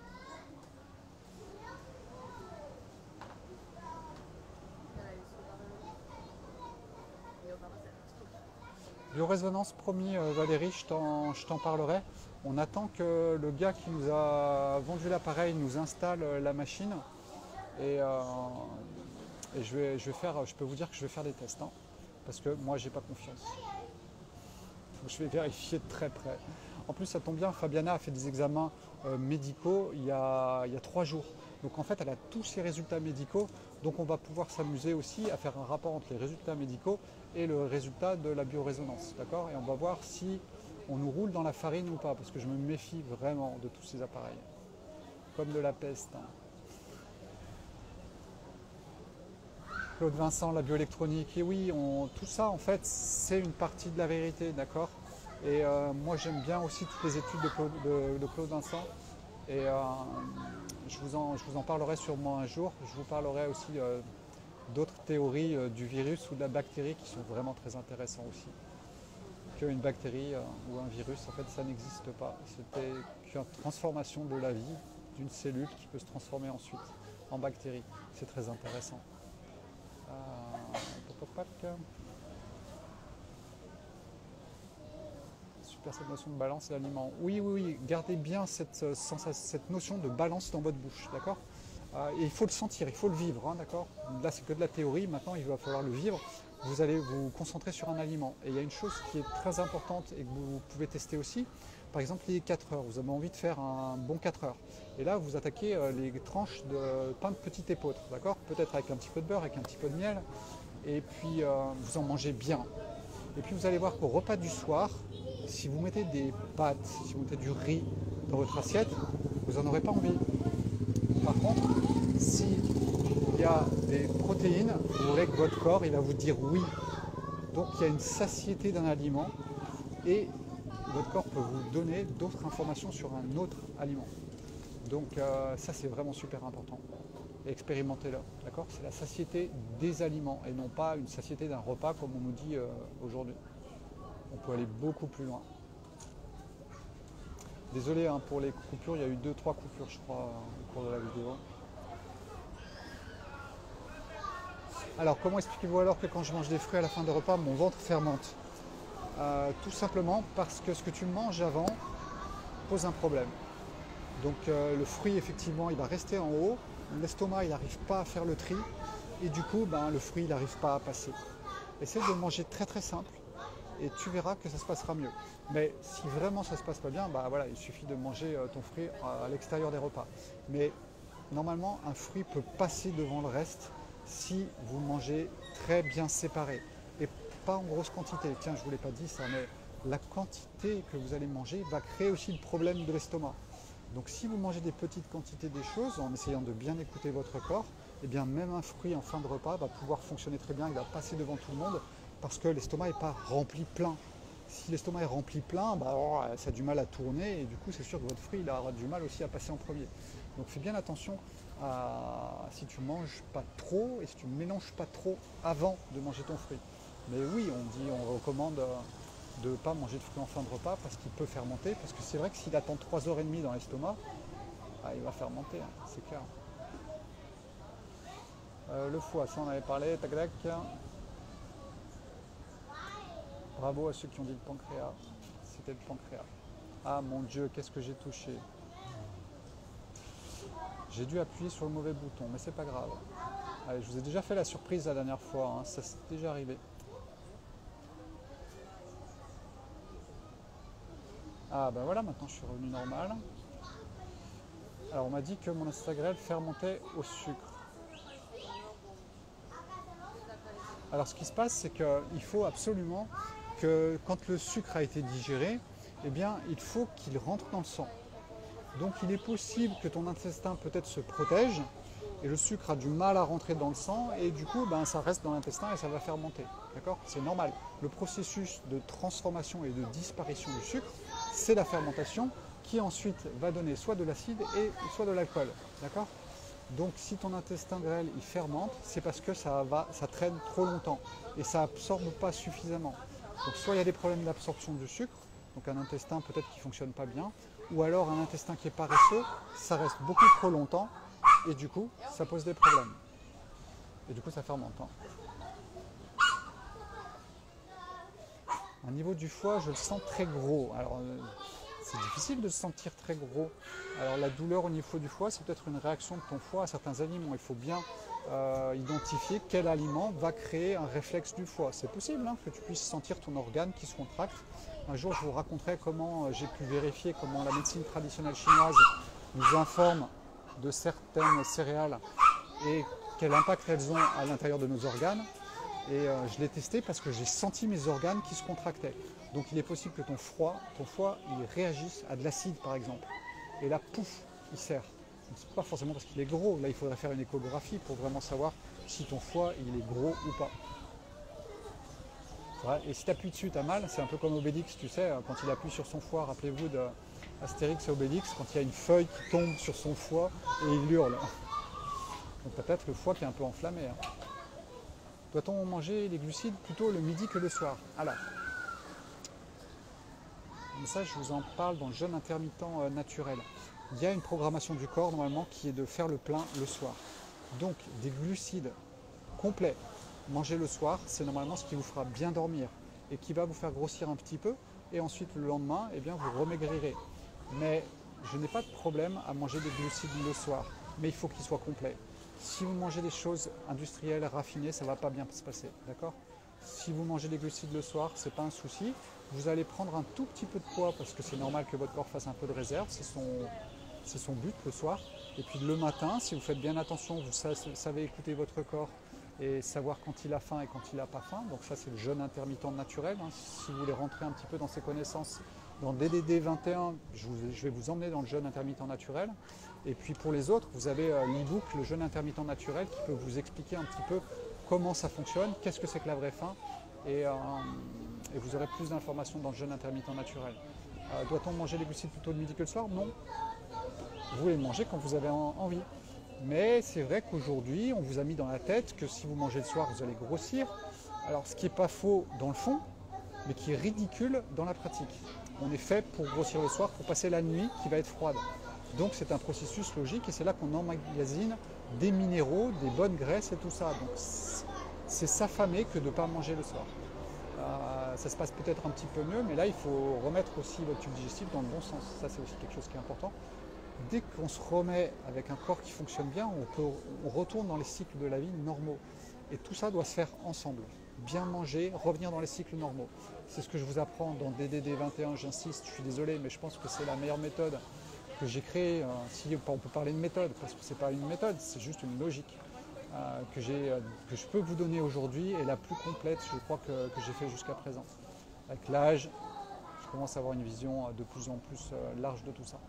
Biorésonance, promis Valérie, je t'en parlerai. On attend que le gars qui nous a vendu l'appareil nous installe la machine et je peux vous dire que je vais faire des tests, hein, parce que moi j'ai pas confiance. Donc, je vais vérifier de très près. En plus ça tombe bien, Fabiana a fait des examens médicaux il y a 3 jours. Donc en fait elle a tous ses résultats médicaux, donc on va pouvoir s'amuser aussi à faire un rapport entre les résultats médicaux et le résultat de la biorésonance, d'accord? Et on va voir si on nous roule dans la farine ou pas, parce que je me méfie vraiment de tous ces appareils, comme de la peste, hein. Claude Vincent, la bioélectronique, et oui, tout ça en fait c'est une partie de la vérité, d'accord? Et moi j'aime bien aussi toutes les études de Claude Vincent, et je vous en parlerai sûrement un jour. Je vous parlerai aussi d'autres théories du virus ou de la bactérie qui sont vraiment très intéressantes aussi. Qu'une bactérie ou un virus, en fait, ça n'existe pas. C'était qu'une transformation de la vie d'une cellule qui peut se transformer ensuite en bactérie. C'est très intéressant. Super, cette notion de balance et l'aliment. Oui, oui, oui, gardez bien cette notion de balance dans votre bouche, d'accord? Et il faut le sentir, il faut le vivre, hein, d'accord? Là, c'est que de la théorie, maintenant, il va falloir le vivre. Vous allez vous concentrer sur un aliment. Et il y a une chose qui est très importante et que vous pouvez tester aussi. Par exemple, les 4 heures. Vous avez envie de faire un bon 4 heures. Et là, vous attaquez les tranches de pain de petite épeautre, d'accord? Peut-être avec un petit peu de beurre, avec un petit peu de miel. Et puis, vous en mangez bien. Et puis, vous allez voir qu'au repas du soir, si vous mettez des pâtes, si vous mettez du riz dans votre assiette, vous n'en aurez pas envie. Par contre, s'il y a des protéines, vous verrez que votre corps il va vous dire oui. Donc il y a une satiété d'un aliment et votre corps peut vous donner d'autres informations sur un autre aliment. Donc ça c'est vraiment super important. Expérimentez-le, d'accord? C'est la satiété des aliments et non pas une satiété d'un repas comme on nous dit aujourd'hui. On peut aller beaucoup plus loin. Désolé hein, pour les coupures, il y a eu 2-3 coupures je crois au cours de la vidéo. Alors comment expliquez-vous alors que quand je mange des fruits à la fin des repas, mon ventre fermente? Tout simplement parce que ce que tu manges avant pose un problème. Donc le fruit effectivement il va rester en haut, l'estomac il n'arrive pas à faire le tri et du coup le fruit il n'arrive pas à passer. Essaye de manger très très simple et tu verras que ça se passera mieux. Mais si vraiment ça se passe pas bien, voilà, il suffit de manger ton fruit à l'extérieur des repas. Mais normalement un fruit peut passer devant le reste si vous mangez très bien séparé et pas en grosse quantité. Tiens, je ne vous l'ai pas dit ça, mais la quantité que vous allez manger va créer aussi le problème de l'estomac. Donc si vous mangez des petites quantités des choses en essayant de bien écouter votre corps, et bien même un fruit en fin de repas va pouvoir fonctionner très bien, il va passer devant tout le monde parce que l'estomac n'est pas rempli plein. Si l'estomac est rempli plein, ça a du mal à tourner et du coup c'est sûr que votre fruit il aura du mal aussi à passer en premier. Donc faites bien attention si tu manges pas trop et si tu ne mélanges pas trop avant de manger ton fruit. Mais oui, on recommande de ne pas manger de fruits en fin de repas parce qu'il peut fermenter, parce que c'est vrai que s'il attend 3h30 dans l'estomac, il va fermenter, hein, c'est clair. Le foie, ça on avait parlé, tac tac. Bravo à ceux qui ont dit le pancréas, c'était le pancréas. Ah mon Dieu, qu'est-ce que j'ai touché. J'ai dû appuyer sur le mauvais bouton, mais c'est pas grave. Allez, je vous ai déjà fait la surprise la dernière fois, hein, ça s'est déjà arrivé. Ah ben voilà, maintenant je suis revenu normal. Alors on m'a dit que mon acide grêle fermentait au sucre. Alors ce qui se passe, c'est qu'il faut absolument que quand le sucre a été digéré, eh bien il faut qu'il rentre dans le sang. Donc il est possible que ton intestin peut-être se protège et le sucre a du mal à rentrer dans le sang et du coup ça reste dans l'intestin et ça va fermenter. D'accord ? C'est normal. Le processus de transformation et de disparition du sucre, c'est la fermentation qui ensuite va donner soit de l'acide et soit de l'alcool. D'accord ? Donc si ton intestin grêle il fermente, c'est parce que ça traîne trop longtemps et ça absorbe pas suffisamment. Donc soit il y a des problèmes d'absorption du sucre, donc un intestin peut-être qui ne fonctionne pas bien, ou alors un intestin qui est paresseux, ça reste beaucoup trop longtemps et du coup ça pose des problèmes. Et du coup ça fermente. Hein. Au niveau du foie, je le sens très gros. Alors c'est difficile de se sentir très gros. Alors la douleur au niveau du foie, c'est peut-être une réaction de ton foie à certains aliments. Il faut bien identifier quel aliment va créer un réflexe du foie. C'est possible hein, que tu puisses sentir ton organe qui se contracte. Un jour, je vous raconterai comment j'ai pu vérifier comment la médecine traditionnelle chinoise nous informe de certaines céréales et quel impact elles ont à l'intérieur de nos organes. Et je l'ai testé parce que j'ai senti mes organes qui se contractaient. Donc il est possible que ton foie il réagisse à de l'acide par exemple. Et là, pouf, il serre. Ce n'est pas forcément parce qu'il est gros. Là, il faudrait faire une échographie pour vraiment savoir si ton foie il est gros ou pas. Ouais, et si tu appuies dessus, tu as mal. C'est un peu comme Obélix, tu sais, quand il appuie sur son foie. Rappelez-vous d'Astérix et Obélix, quand il y a une feuille qui tombe sur son foie et il hurle. Donc tu as peut-être le foie qui est un peu enflammé. Hein. Doit-on manger les glucides plutôt le midi que le soir? Alors, ça je vous en parle dans le jeûne intermittent naturel. Il y a une programmation du corps normalement qui est de faire le plein le soir. Donc des glucides complets mangés le soir, c'est normalement ce qui vous fera bien dormir et qui va vous faire grossir un petit peu et ensuite le lendemain, eh bien, vous remaigrirez. Mais je n'ai pas de problème à manger des glucides le soir, mais il faut qu'ils soient complets. Si vous mangez des choses industrielles, raffinées, ça ne va pas bien se passer, d'accord? Si vous mangez des glucides le soir, ce n'est pas un souci. Vous allez prendre un tout petit peu de poids parce que c'est normal que votre corps fasse un peu de réserve, c'est son but le soir. Et puis le matin, si vous faites bien attention, vous savez écouter votre corps et savoir quand il a faim et quand il n'a pas faim. Donc ça c'est le jeûne intermittent naturel. Hein. Si vous voulez rentrer un petit peu dans ces connaissances, dans DDD 21, je vais vous emmener dans le jeûne intermittent naturel. Et puis pour les autres, vous avez l'e-book, le jeûne intermittent naturel, qui peut vous expliquer un petit peu comment ça fonctionne, qu'est-ce que c'est que la vraie faim, et vous aurez plus d'informations dans le jeûne intermittent naturel. Doit-on manger les glucides plutôt le midi que le soir? Non. Vous les mangez quand vous avez envie. Mais c'est vrai qu'aujourd'hui, on vous a mis dans la tête que si vous mangez le soir, vous allez grossir. Alors ce qui n'est pas faux dans le fond, mais qui est ridicule dans la pratique. On est fait pour grossir le soir, pour passer la nuit qui va être froide. Donc c'est un processus logique et c'est là qu'on emmagasine des minéraux, des bonnes graisses et tout ça. Donc c'est s'affamer que de ne pas manger le soir. Ça se passe peut-être un petit peu mieux, mais là il faut remettre aussi votre tube digestif dans le bon sens. Ça c'est aussi quelque chose qui est important. Dès qu'on se remet avec un corps qui fonctionne bien, on retourne dans les cycles de la vie normaux. Et tout ça doit se faire ensemble. Bien manger, revenir dans les cycles normaux. C'est ce que je vous apprends dans DDD 21, j'insiste, je suis désolé, mais je pense que c'est la meilleure méthode que j'ai créée. Si on peut parler de méthode, parce que ce n'est pas une méthode, c'est juste une logique que je peux vous donner aujourd'hui et la plus complète, je crois, que j'ai fait jusqu'à présent. Avec l'âge, je commence à avoir une vision de plus en plus large de tout ça.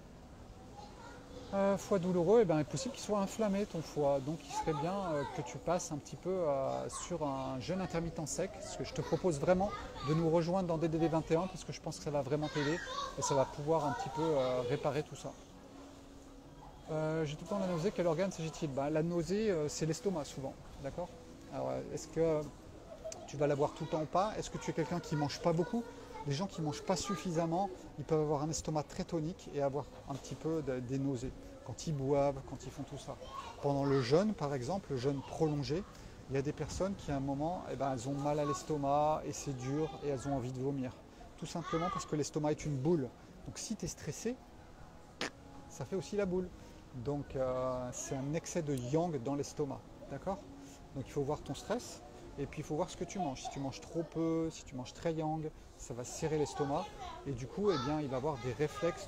Foie douloureux, il est possible qu'il soit inflammé ton foie, donc il serait bien que tu passes un petit peu sur un jeûne intermittent sec, parce que je te propose vraiment de nous rejoindre dans DDD 21 parce que je pense que ça va vraiment t'aider et ça va pouvoir un petit peu réparer tout ça. J'ai tout le temps la nausée, quel organe s'agit-il? La nausée, c'est l'estomac souvent, d'accord? Alors, est-ce que tu vas l'avoir tout le temps ou pas? Est-ce que tu es quelqu'un qui ne mange pas beaucoup? Les gens qui ne mangent pas suffisamment, ils peuvent avoir un estomac très tonique et avoir un petit peu des nausées quand ils boivent, quand ils font tout ça. Pendant le jeûne, par exemple, le jeûne prolongé, il y a des personnes qui à un moment, eh ben, elles ont mal à l'estomac et c'est dur et elles ont envie de vomir. Tout simplement parce que l'estomac est une boule. Donc si tu es stressé, ça fait aussi la boule. Donc c'est un excès de yang dans l'estomac. D'accord? Donc il faut voir ton stress et puis il faut voir ce que tu manges. Si tu manges trop peu, si tu manges très yang, ça va serrer l'estomac et du coup eh bien, il va avoir des réflexes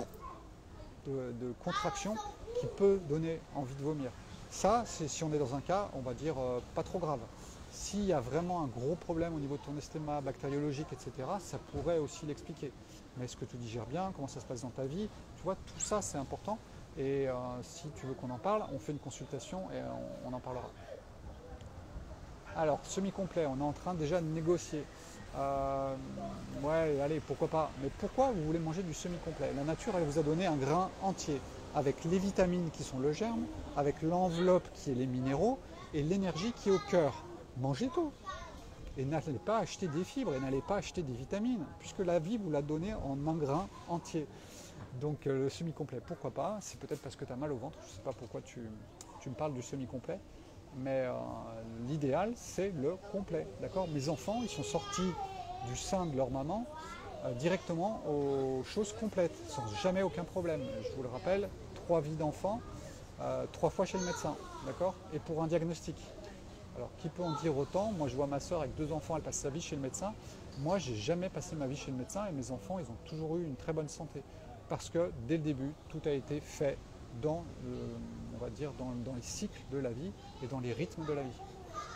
de contraction qui peut donner envie de vomir. Ça, c'est si on est dans un cas, on va dire, pas trop grave. S'il y a vraiment un gros problème au niveau de ton estomac bactériologique, etc., ça pourrait aussi l'expliquer. Mais est-ce que tu digères bien? Comment ça se passe dans ta vie? Tu vois, tout ça, c'est important. Et si tu veux qu'on en parle, on fait une consultation et on en parlera. Alors, semi-complet, on est en train déjà de négocier. Ouais, allez, pourquoi pas. Mais pourquoi vous voulez manger du semi-complet? La nature, elle vous a donné un grain entier, avec les vitamines qui sont le germe, avec l'enveloppe qui est les minéraux, et l'énergie qui est au cœur. Mangez tout. Et n'allez pas acheter des fibres, et n'allez pas acheter des vitamines, puisque la vie vous l'a donné en un grain entier. Donc le semi-complet, pourquoi pas? C'est peut-être parce que tu as mal au ventre, je ne sais pas pourquoi tu me parles du semi-complet. Mais l'idéal, c'est le complet. D'accord? Mes enfants, ils sont sortis du sein de leur maman directement aux choses complètes, sans jamais aucun problème. Je vous le rappelle, 3 vies d'enfants, 3 fois chez le médecin. D'accord? Et pour un diagnostic. Alors, qui peut en dire autant? Moi, je vois ma soeur avec 2 enfants, elle passe sa vie chez le médecin. Moi, j'ai jamais passé ma vie chez le médecin et mes enfants, ils ont toujours eu une très bonne santé. Parce que dès le début, tout a été fait dans, on va dire, dans les cycles de la vie et dans les rythmes de la vie.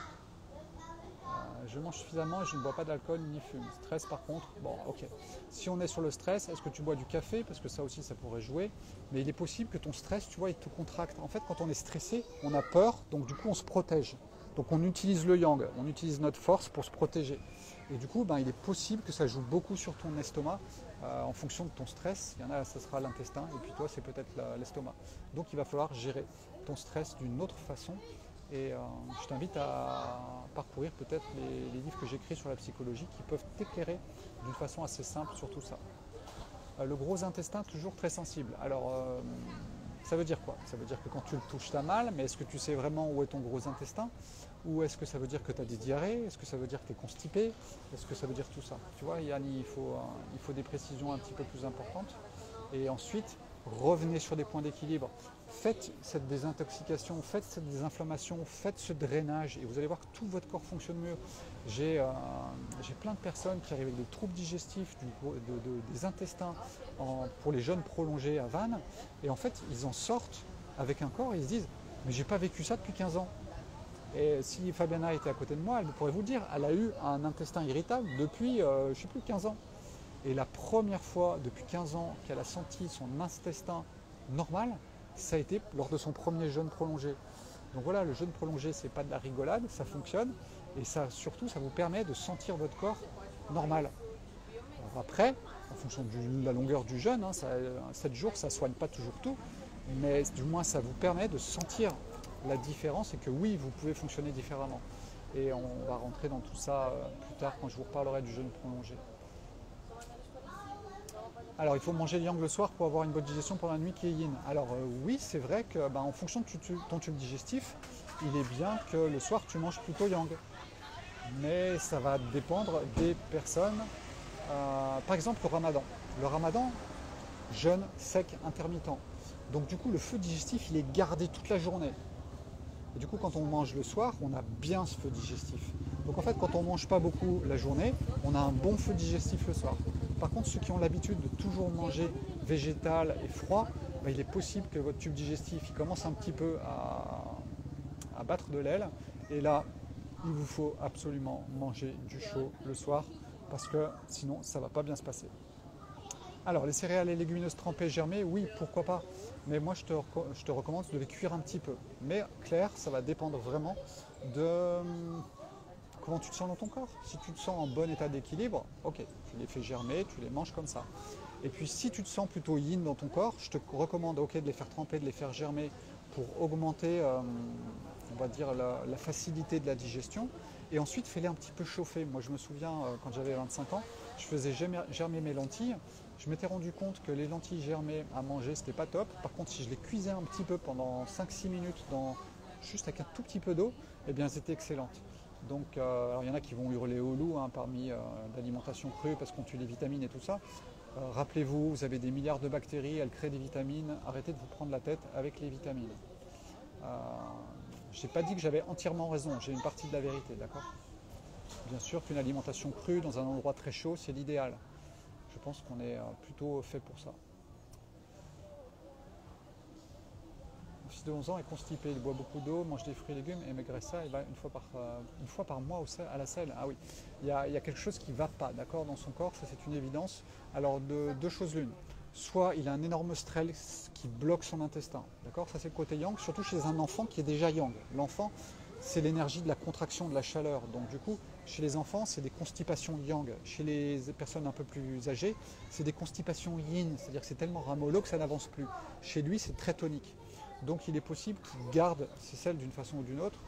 Je mange suffisamment et je ne bois pas d'alcool ni fume. Stress par contre, bon ok. Si on est sur le stress, est-ce que tu bois du café? Parce que ça aussi ça pourrait jouer. Mais il est possible que ton stress, tu vois, il te contracte. En fait, quand on est stressé, on a peur, donc du coup on se protège. Donc on utilise le yang, on utilise notre force pour se protéger. Et du coup, il est possible que ça joue beaucoup sur ton estomac en fonction de ton stress. Il y en a, ça sera l'intestin, et puis toi, c'est peut-être l'estomac. Donc il va falloir gérer ton stress d'une autre façon. Et je t'invite à parcourir peut-être les livres que j'écris sur la psychologie qui peuvent t'éclairer d'une façon assez simple sur tout ça. Le gros intestin, toujours très sensible. Alors, ça veut dire quoi? Ça veut dire que quand tu le touches, tu as mal, mais est-ce que tu sais vraiment où est ton gros intestin? Ou est-ce que ça veut dire que tu as des diarrhées? Est-ce que ça veut dire que tu es constipé? Est-ce que ça veut dire tout ça? Tu vois, Yann, il faut des précisions un petit peu plus importantes. Et ensuite, revenez sur des points d'équilibre. Faites cette désintoxication, faites cette désinflammation, faites ce drainage et vous allez voir que tout votre corps fonctionne mieux. J'ai plein de personnes qui arrivent avec des troubles digestifs, des intestins pour les jeûnes prolongés à Vannes et en fait ils en sortent avec un corps et ils se disent mais j'ai pas vécu ça depuis 15 ans. Et si Fabiana était à côté de moi, elle pourrait vous le dire, elle a eu un intestin irritable depuis, je ne sais plus, 15 ans. Et la première fois depuis 15 ans qu'elle a senti son intestin normal, ça a été lors de son premier jeûne prolongé. Donc voilà, le jeûne prolongé, c'est pas de la rigolade, ça fonctionne. Et ça, surtout, ça vous permet de sentir votre corps normal. Alors après, en fonction de la longueur du jeûne, 7 jours, ça ne soigne pas toujours tout. Mais du moins, ça vous permet de sentir la différence et que oui, vous pouvez fonctionner différemment. Et on va rentrer dans tout ça plus tard quand je vous reparlerai du jeûne prolongé. Alors, il faut manger le yang le soir pour avoir une bonne digestion pendant la nuit qui est yin. Alors oui, c'est vrai que en fonction de ton tube digestif, il est bien que le soir tu manges plutôt yang. Mais ça va dépendre des personnes. Par exemple, le ramadan. Le ramadan, jeûne sec intermittent. Donc du coup, le feu digestif, il est gardé toute la journée. Et du coup, quand on mange le soir, on a bien ce feu digestif. Donc en fait, quand on ne mange pas beaucoup la journée, on a un bon feu digestif le soir. Par contre, ceux qui ont l'habitude de toujours manger végétal et froid, il est possible que votre tube digestif il commence un petit peu à battre de l'aile. Et là, il vous faut absolument manger du chaud le soir parce que sinon, ça ne va pas bien se passer. Alors, les céréales et légumineuses trempées, germées, oui, pourquoi pas. Mais moi, je te recommande de les cuire un petit peu. Mais clair, ça va dépendre vraiment de comment tu te sens dans ton corps. Si tu te sens en bon état d'équilibre, ok, tu les fais germer, tu les manges comme ça. Et puis si tu te sens plutôt yin dans ton corps, je te recommande de les faire tremper, de les faire germer pour augmenter, on va dire, la facilité de la digestion. Et ensuite, fais-les un petit peu chauffer. Moi, je me souviens, quand j'avais 25 ans, je faisais germer mes lentilles. Je m'étais rendu compte que les lentilles germées à manger, c'était pas top. Par contre, si je les cuisais un petit peu pendant 5-6 minutes, juste avec un tout petit peu d'eau, eh bien, c'était excellente. Donc, alors, il y en a qui vont hurler au loup parmi l'alimentation crue parce qu'on tue les vitamines et tout ça. Rappelez-vous, vous avez des milliards de bactéries, elles créent des vitamines. Arrêtez de vous prendre la tête avec les vitamines. Je n'ai pas dit que j'avais entièrement raison, j'ai une partie de la vérité, d'accord? Bien sûr qu'une alimentation crue dans un endroit très chaud, c'est l'idéal. Je pense qu'on est plutôt fait pour ça. Mon fils de 11 ans est constipé, il boit beaucoup d'eau, mange des fruits et légumes et malgré ça, il va une fois par mois à la selle. Ah oui, il y a quelque chose qui ne va pas, d'accord, dans son corps, ça c'est une évidence. Alors deux choses l'une. Soit il a un énorme stress qui bloque son intestin, d'accord, ça c'est le côté yang, surtout chez un enfant qui est déjà yang. L'enfant, c'est l'énergie de la contraction, de la chaleur. Donc du coup, chez les enfants, c'est des constipations yang. Chez les personnes un peu plus âgées, c'est des constipations yin, c'est-à-dire que c'est tellement ramollo que ça n'avance plus. Chez lui, c'est très tonique. Donc il est possible qu'il garde ses selles d'une façon ou d'une autre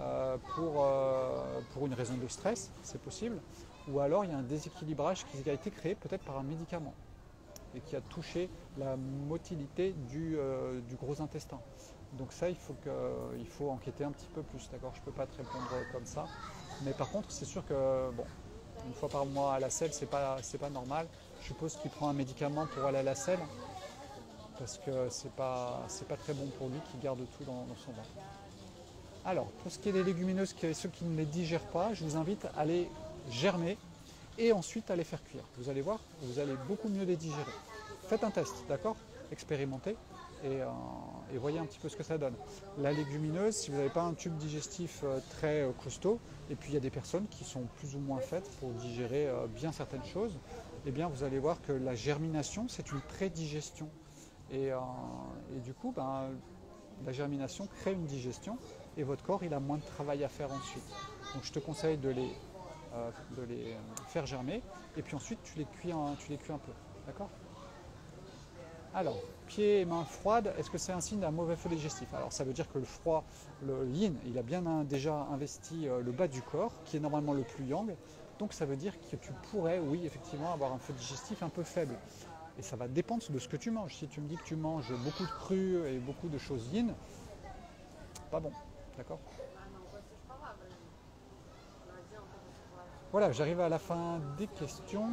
pour une raison de stress, c'est possible. Ou alors il y a un déséquilibrage qui a été créé peut-être par un médicament et qui a touché la motilité du gros intestin. Donc ça, il faut enquêter un petit peu plus, d'accord? Je ne peux pas te répondre comme ça. Mais par contre, c'est sûr que, bon, une fois par mois à la selle, c'est pas normal. Je suppose qu'il prend un médicament pour aller à la selle, parce que c'est pas très bon pour lui qui garde tout dans son ventre. Alors, pour ce qui est des légumineuses, ceux qui ne les digèrent pas, je vous invite à les germer et ensuite à les faire cuire. Vous allez voir, vous allez beaucoup mieux les digérer. Faites un test, d'accord? Expérimentez et voyez un petit peu ce que ça donne. La légumineuse, si vous n'avez pas un tube digestif très costaud, et puis il y a des personnes qui sont plus ou moins faites pour digérer bien certaines choses, eh bien vous allez voir que la germination, c'est une prédigestion. Et du coup, la germination crée une digestion et votre corps il a moins de travail à faire ensuite. Donc je te conseille de les faire germer et puis ensuite tu les cuis un peu. D'accord? Alors, pieds et mains froides, est-ce que c'est un signe d'un mauvais flot digestif? Alors ça veut dire que le froid, le yin, il a bien déjà investi le bas du corps, qui est normalement le plus yang. Donc ça veut dire que tu pourrais, oui, effectivement, avoir un flot digestif un peu faible. Et ça va dépendre de ce que tu manges. Si tu me dis que tu manges beaucoup de cru et beaucoup de choses yin, pas bon, d'accord? Voilà, j'arrive à la fin des questions.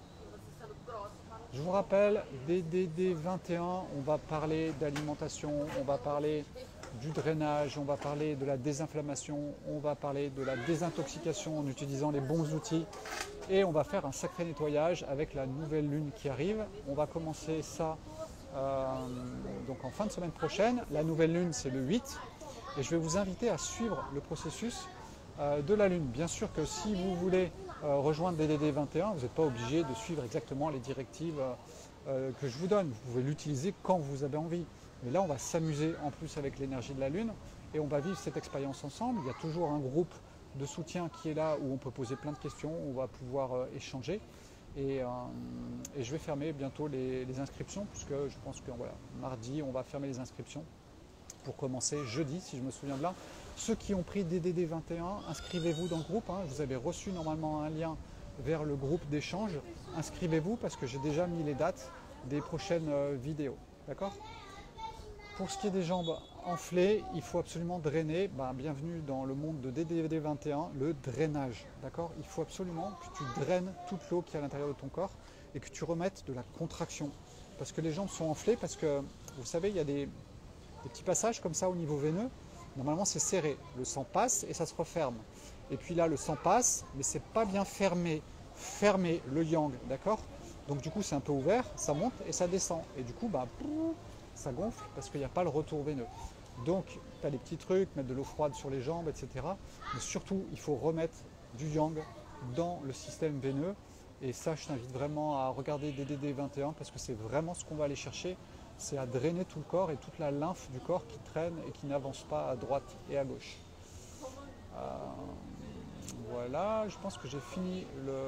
Je vous rappelle, DDD 21, on va parler d'alimentation, on va parler du drainage, on va parler de la désinflammation, on va parler de la désintoxication en utilisant les bons outils et on va faire un sacré nettoyage avec la nouvelle lune qui arrive. On va commencer ça donc en fin de semaine prochaine. La nouvelle lune, c'est le 8 et je vais vous inviter à suivre le processus de la lune. Bien sûr que si vous voulez rejoindre DDD 21, vous n'êtes pas obligé de suivre exactement les directives que je vous donne. Vous pouvez l'utiliser quand vous avez envie. Mais là, on va s'amuser en plus avec l'énergie de la Lune et on va vivre cette expérience ensemble. Il y a toujours un groupe de soutien qui est là où on peut poser plein de questions, on va pouvoir échanger. Et je vais fermer bientôt les inscriptions puisque je pense que voilà, mardi, on va fermer les inscriptions pour commencer jeudi, si je me souviens bien. Ceux qui ont pris DDD 21, inscrivez-vous dans le groupe. Vous avez reçu normalement un lien vers le groupe d'échange. Inscrivez-vous parce que j'ai déjà mis les dates des prochaines vidéos. D'accord? Pour ce qui est des jambes enflées, il faut absolument drainer. Bienvenue dans le monde de DDD 21, le drainage. D'accord? Il faut absolument que tu draines toute l'eau qui est à l'intérieur de ton corps et que tu remettes de la contraction. Parce que les jambes sont enflées, parce que vous savez, il y a des petits passages comme ça au niveau veineux. Normalement, c'est serré. Le sang passe et ça se referme. Et puis là, le sang passe, mais c'est pas bien fermé. Fermé, le yang, d'accord? Donc du coup, c'est un peu ouvert, ça monte et ça descend. Et du coup, ça gonfle parce qu'il n'y a pas le retour veineux. Donc, tu as des petits trucs, mettre de l'eau froide sur les jambes, etc. Mais surtout, il faut remettre du yang dans le système veineux. Et ça, je t'invite vraiment à regarder DDD 21 parce que c'est vraiment ce qu'on va aller chercher. C'est à drainer tout le corps et toute la lymphe du corps qui traîne et qui n'avance pas à droite et à gauche. Voilà, je pense que j'ai fini le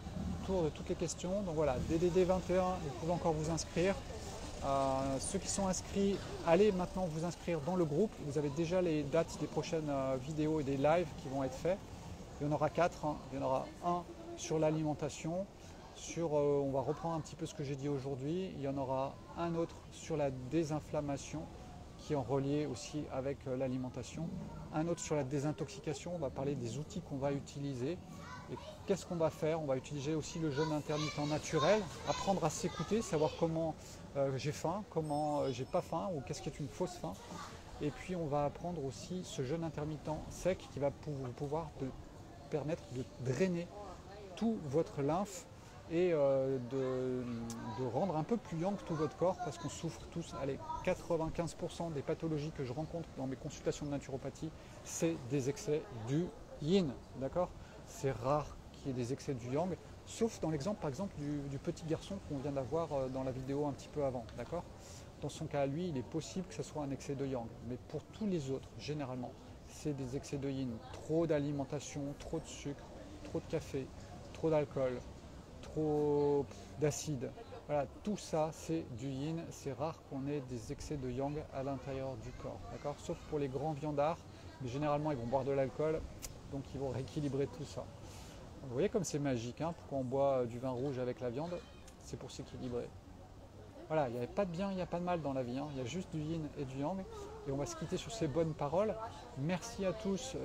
tour de toutes les questions. Donc voilà, DDD 21, vous pouvez encore vous inscrire. Ceux qui sont inscrits, allez maintenant vous inscrire dans le groupe. Vous avez déjà les dates des prochaines vidéos et des lives qui vont être faits. Il y en aura 4. Hein. Il y en aura un sur l'alimentation. On va reprendre un petit peu ce que j'ai dit aujourd'hui. Il y en aura un autre sur la désinflammation qui est en relié aussi avec l'alimentation. Un autre sur la désintoxication. On va parler des outils qu'on va utiliser. Et qu'est-ce qu'on va faire? On va utiliser aussi le jeûne intermittent naturel, apprendre à s'écouter, savoir comment j'ai faim, comment j'ai pas faim ou qu'est-ce qui est une fausse faim. Et puis on va apprendre aussi ce jeûne intermittent sec qui va pouvoir permettre de drainer tout votre lymphe et de rendre un peu plus yang tout votre corps parce qu'on souffre tous. Allez, 95% des pathologies que je rencontre dans mes consultations de naturopathie, c'est des excès du yin, d'accord? C'est rare qu'il y ait des excès du yang, sauf dans l'exemple par exemple du petit garçon qu'on vient d'avoir dans la vidéo un petit peu avant, d'accord? Dans son cas, lui, il est possible que ce soit un excès de yang, mais pour tous les autres, généralement, c'est des excès de yin. Trop d'alimentation, trop de sucre, trop de café, trop d'alcool, trop d'acide. Voilà, tout ça, c'est du yin. C'est rare qu'on ait des excès de yang à l'intérieur du corps, d'accord? Sauf pour les grands viandards, mais généralement, ils vont boire de l'alcool. Donc ils vont rééquilibrer tout ça. Vous voyez comme c'est magique, hein, pourquoi on boit du vin rouge avec la viande, c'est pour s'équilibrer. Voilà, il n'y a pas de bien, il n'y a pas de mal dans la vie, hein. Il y a juste du yin et du yang. Et on va se quitter sur ces bonnes paroles. Merci à tous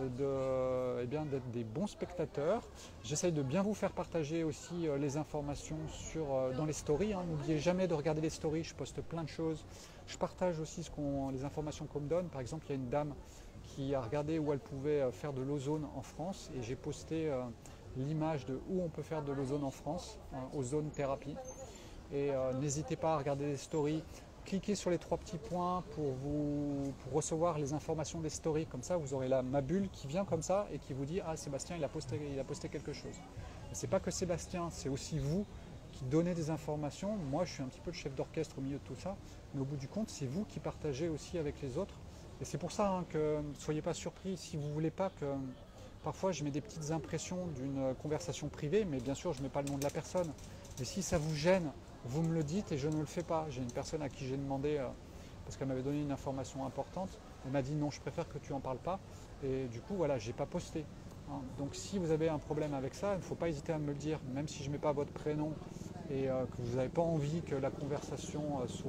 d'être des bons spectateurs. J'essaye de bien vous faire partager aussi les informations dans les stories. Hein. N'oubliez jamais de regarder les stories, je poste plein de choses. Je partage aussi les informations qu'on me donne. Par exemple, il y a une dame qui a regardé où elle pouvait faire de l'ozone en France et j'ai posté l'image de où on peut faire de l'ozone en France, ozone thérapie. Et n'hésitez pas à regarder les stories, cliquez sur les 3 petits points pour recevoir les informations des stories, comme ça vous aurez ma bulle qui vient comme ça et qui vous dit ah Sébastien il a posté quelque chose. Mais c'est pas que Sébastien, c'est aussi vous qui donnez des informations. Moi je suis un petit peu le chef d'orchestre au milieu de tout ça, mais au bout du compte c'est vous qui partagez aussi avec les autres. Et c'est pour ça hein, que ne soyez pas surpris si vous ne voulez pas que parfois je mets des petites impressions d'une conversation privée, mais bien sûr je ne mets pas le nom de la personne. Mais si ça vous gêne, vous me le dites et je ne le fais pas. J'ai une personne à qui j'ai demandé, parce qu'elle m'avait donné une information importante, elle m'a dit non, je préfère que tu n'en parles pas. Et du coup, voilà, je n'ai pas posté. Hein. Donc si vous avez un problème avec ça, il ne faut pas hésiter à me le dire, même si je ne mets pas votre prénom et que vous n'avez pas envie que la conversation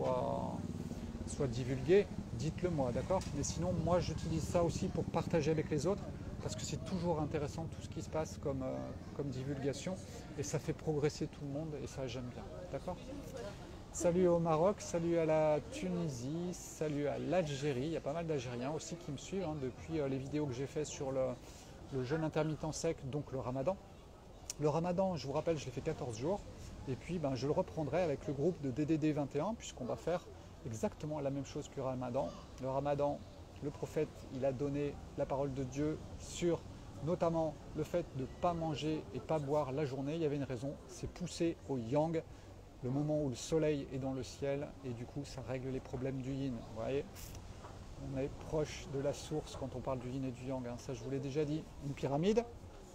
soit divulguée, dites-le moi, d'accord? Mais sinon, moi j'utilise ça aussi pour partager avec les autres, parce que c'est toujours intéressant tout ce qui se passe comme divulgation, et ça fait progresser tout le monde, et ça j'aime bien, d'accord? Salut au Maroc, salut à la Tunisie, salut à l'Algérie, il y a pas mal d'Algériens aussi qui me suivent hein, depuis les vidéos que j'ai fait sur le jeûne intermittent sec, donc le ramadan. Le ramadan, je vous rappelle, je l'ai fait 14 jours, et puis je le reprendrai avec le groupe de DDD 21, puisqu'on va faire exactement la même chose que le ramadan. Le ramadan, le prophète, il a donné la parole de Dieu sur notamment le fait de ne pas manger et pas boire la journée. Il y avait une raison, c'est pousser au yang, le moment où le soleil est dans le ciel, et du coup ça règle les problèmes du yin. Vous voyez, on est proche de la source quand on parle du yin et du yang, hein. Ça je vous l'ai déjà dit. Une pyramide.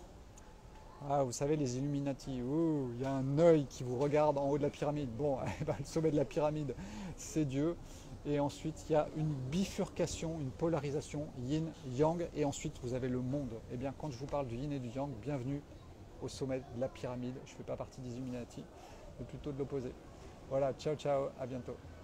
Ah, vous savez, les Illuminati, il y a un œil qui vous regarde en haut de la pyramide. Bon, le sommet de la pyramide, c'est Dieu. Et ensuite, il y a une bifurcation, une polarisation yin-yang. Et ensuite, vous avez le monde. Eh bien, quand je vous parle du yin et du yang, bienvenue au sommet de la pyramide. Je ne fais pas partie des Illuminati, mais plutôt de l'opposé. Voilà, ciao, ciao, à bientôt.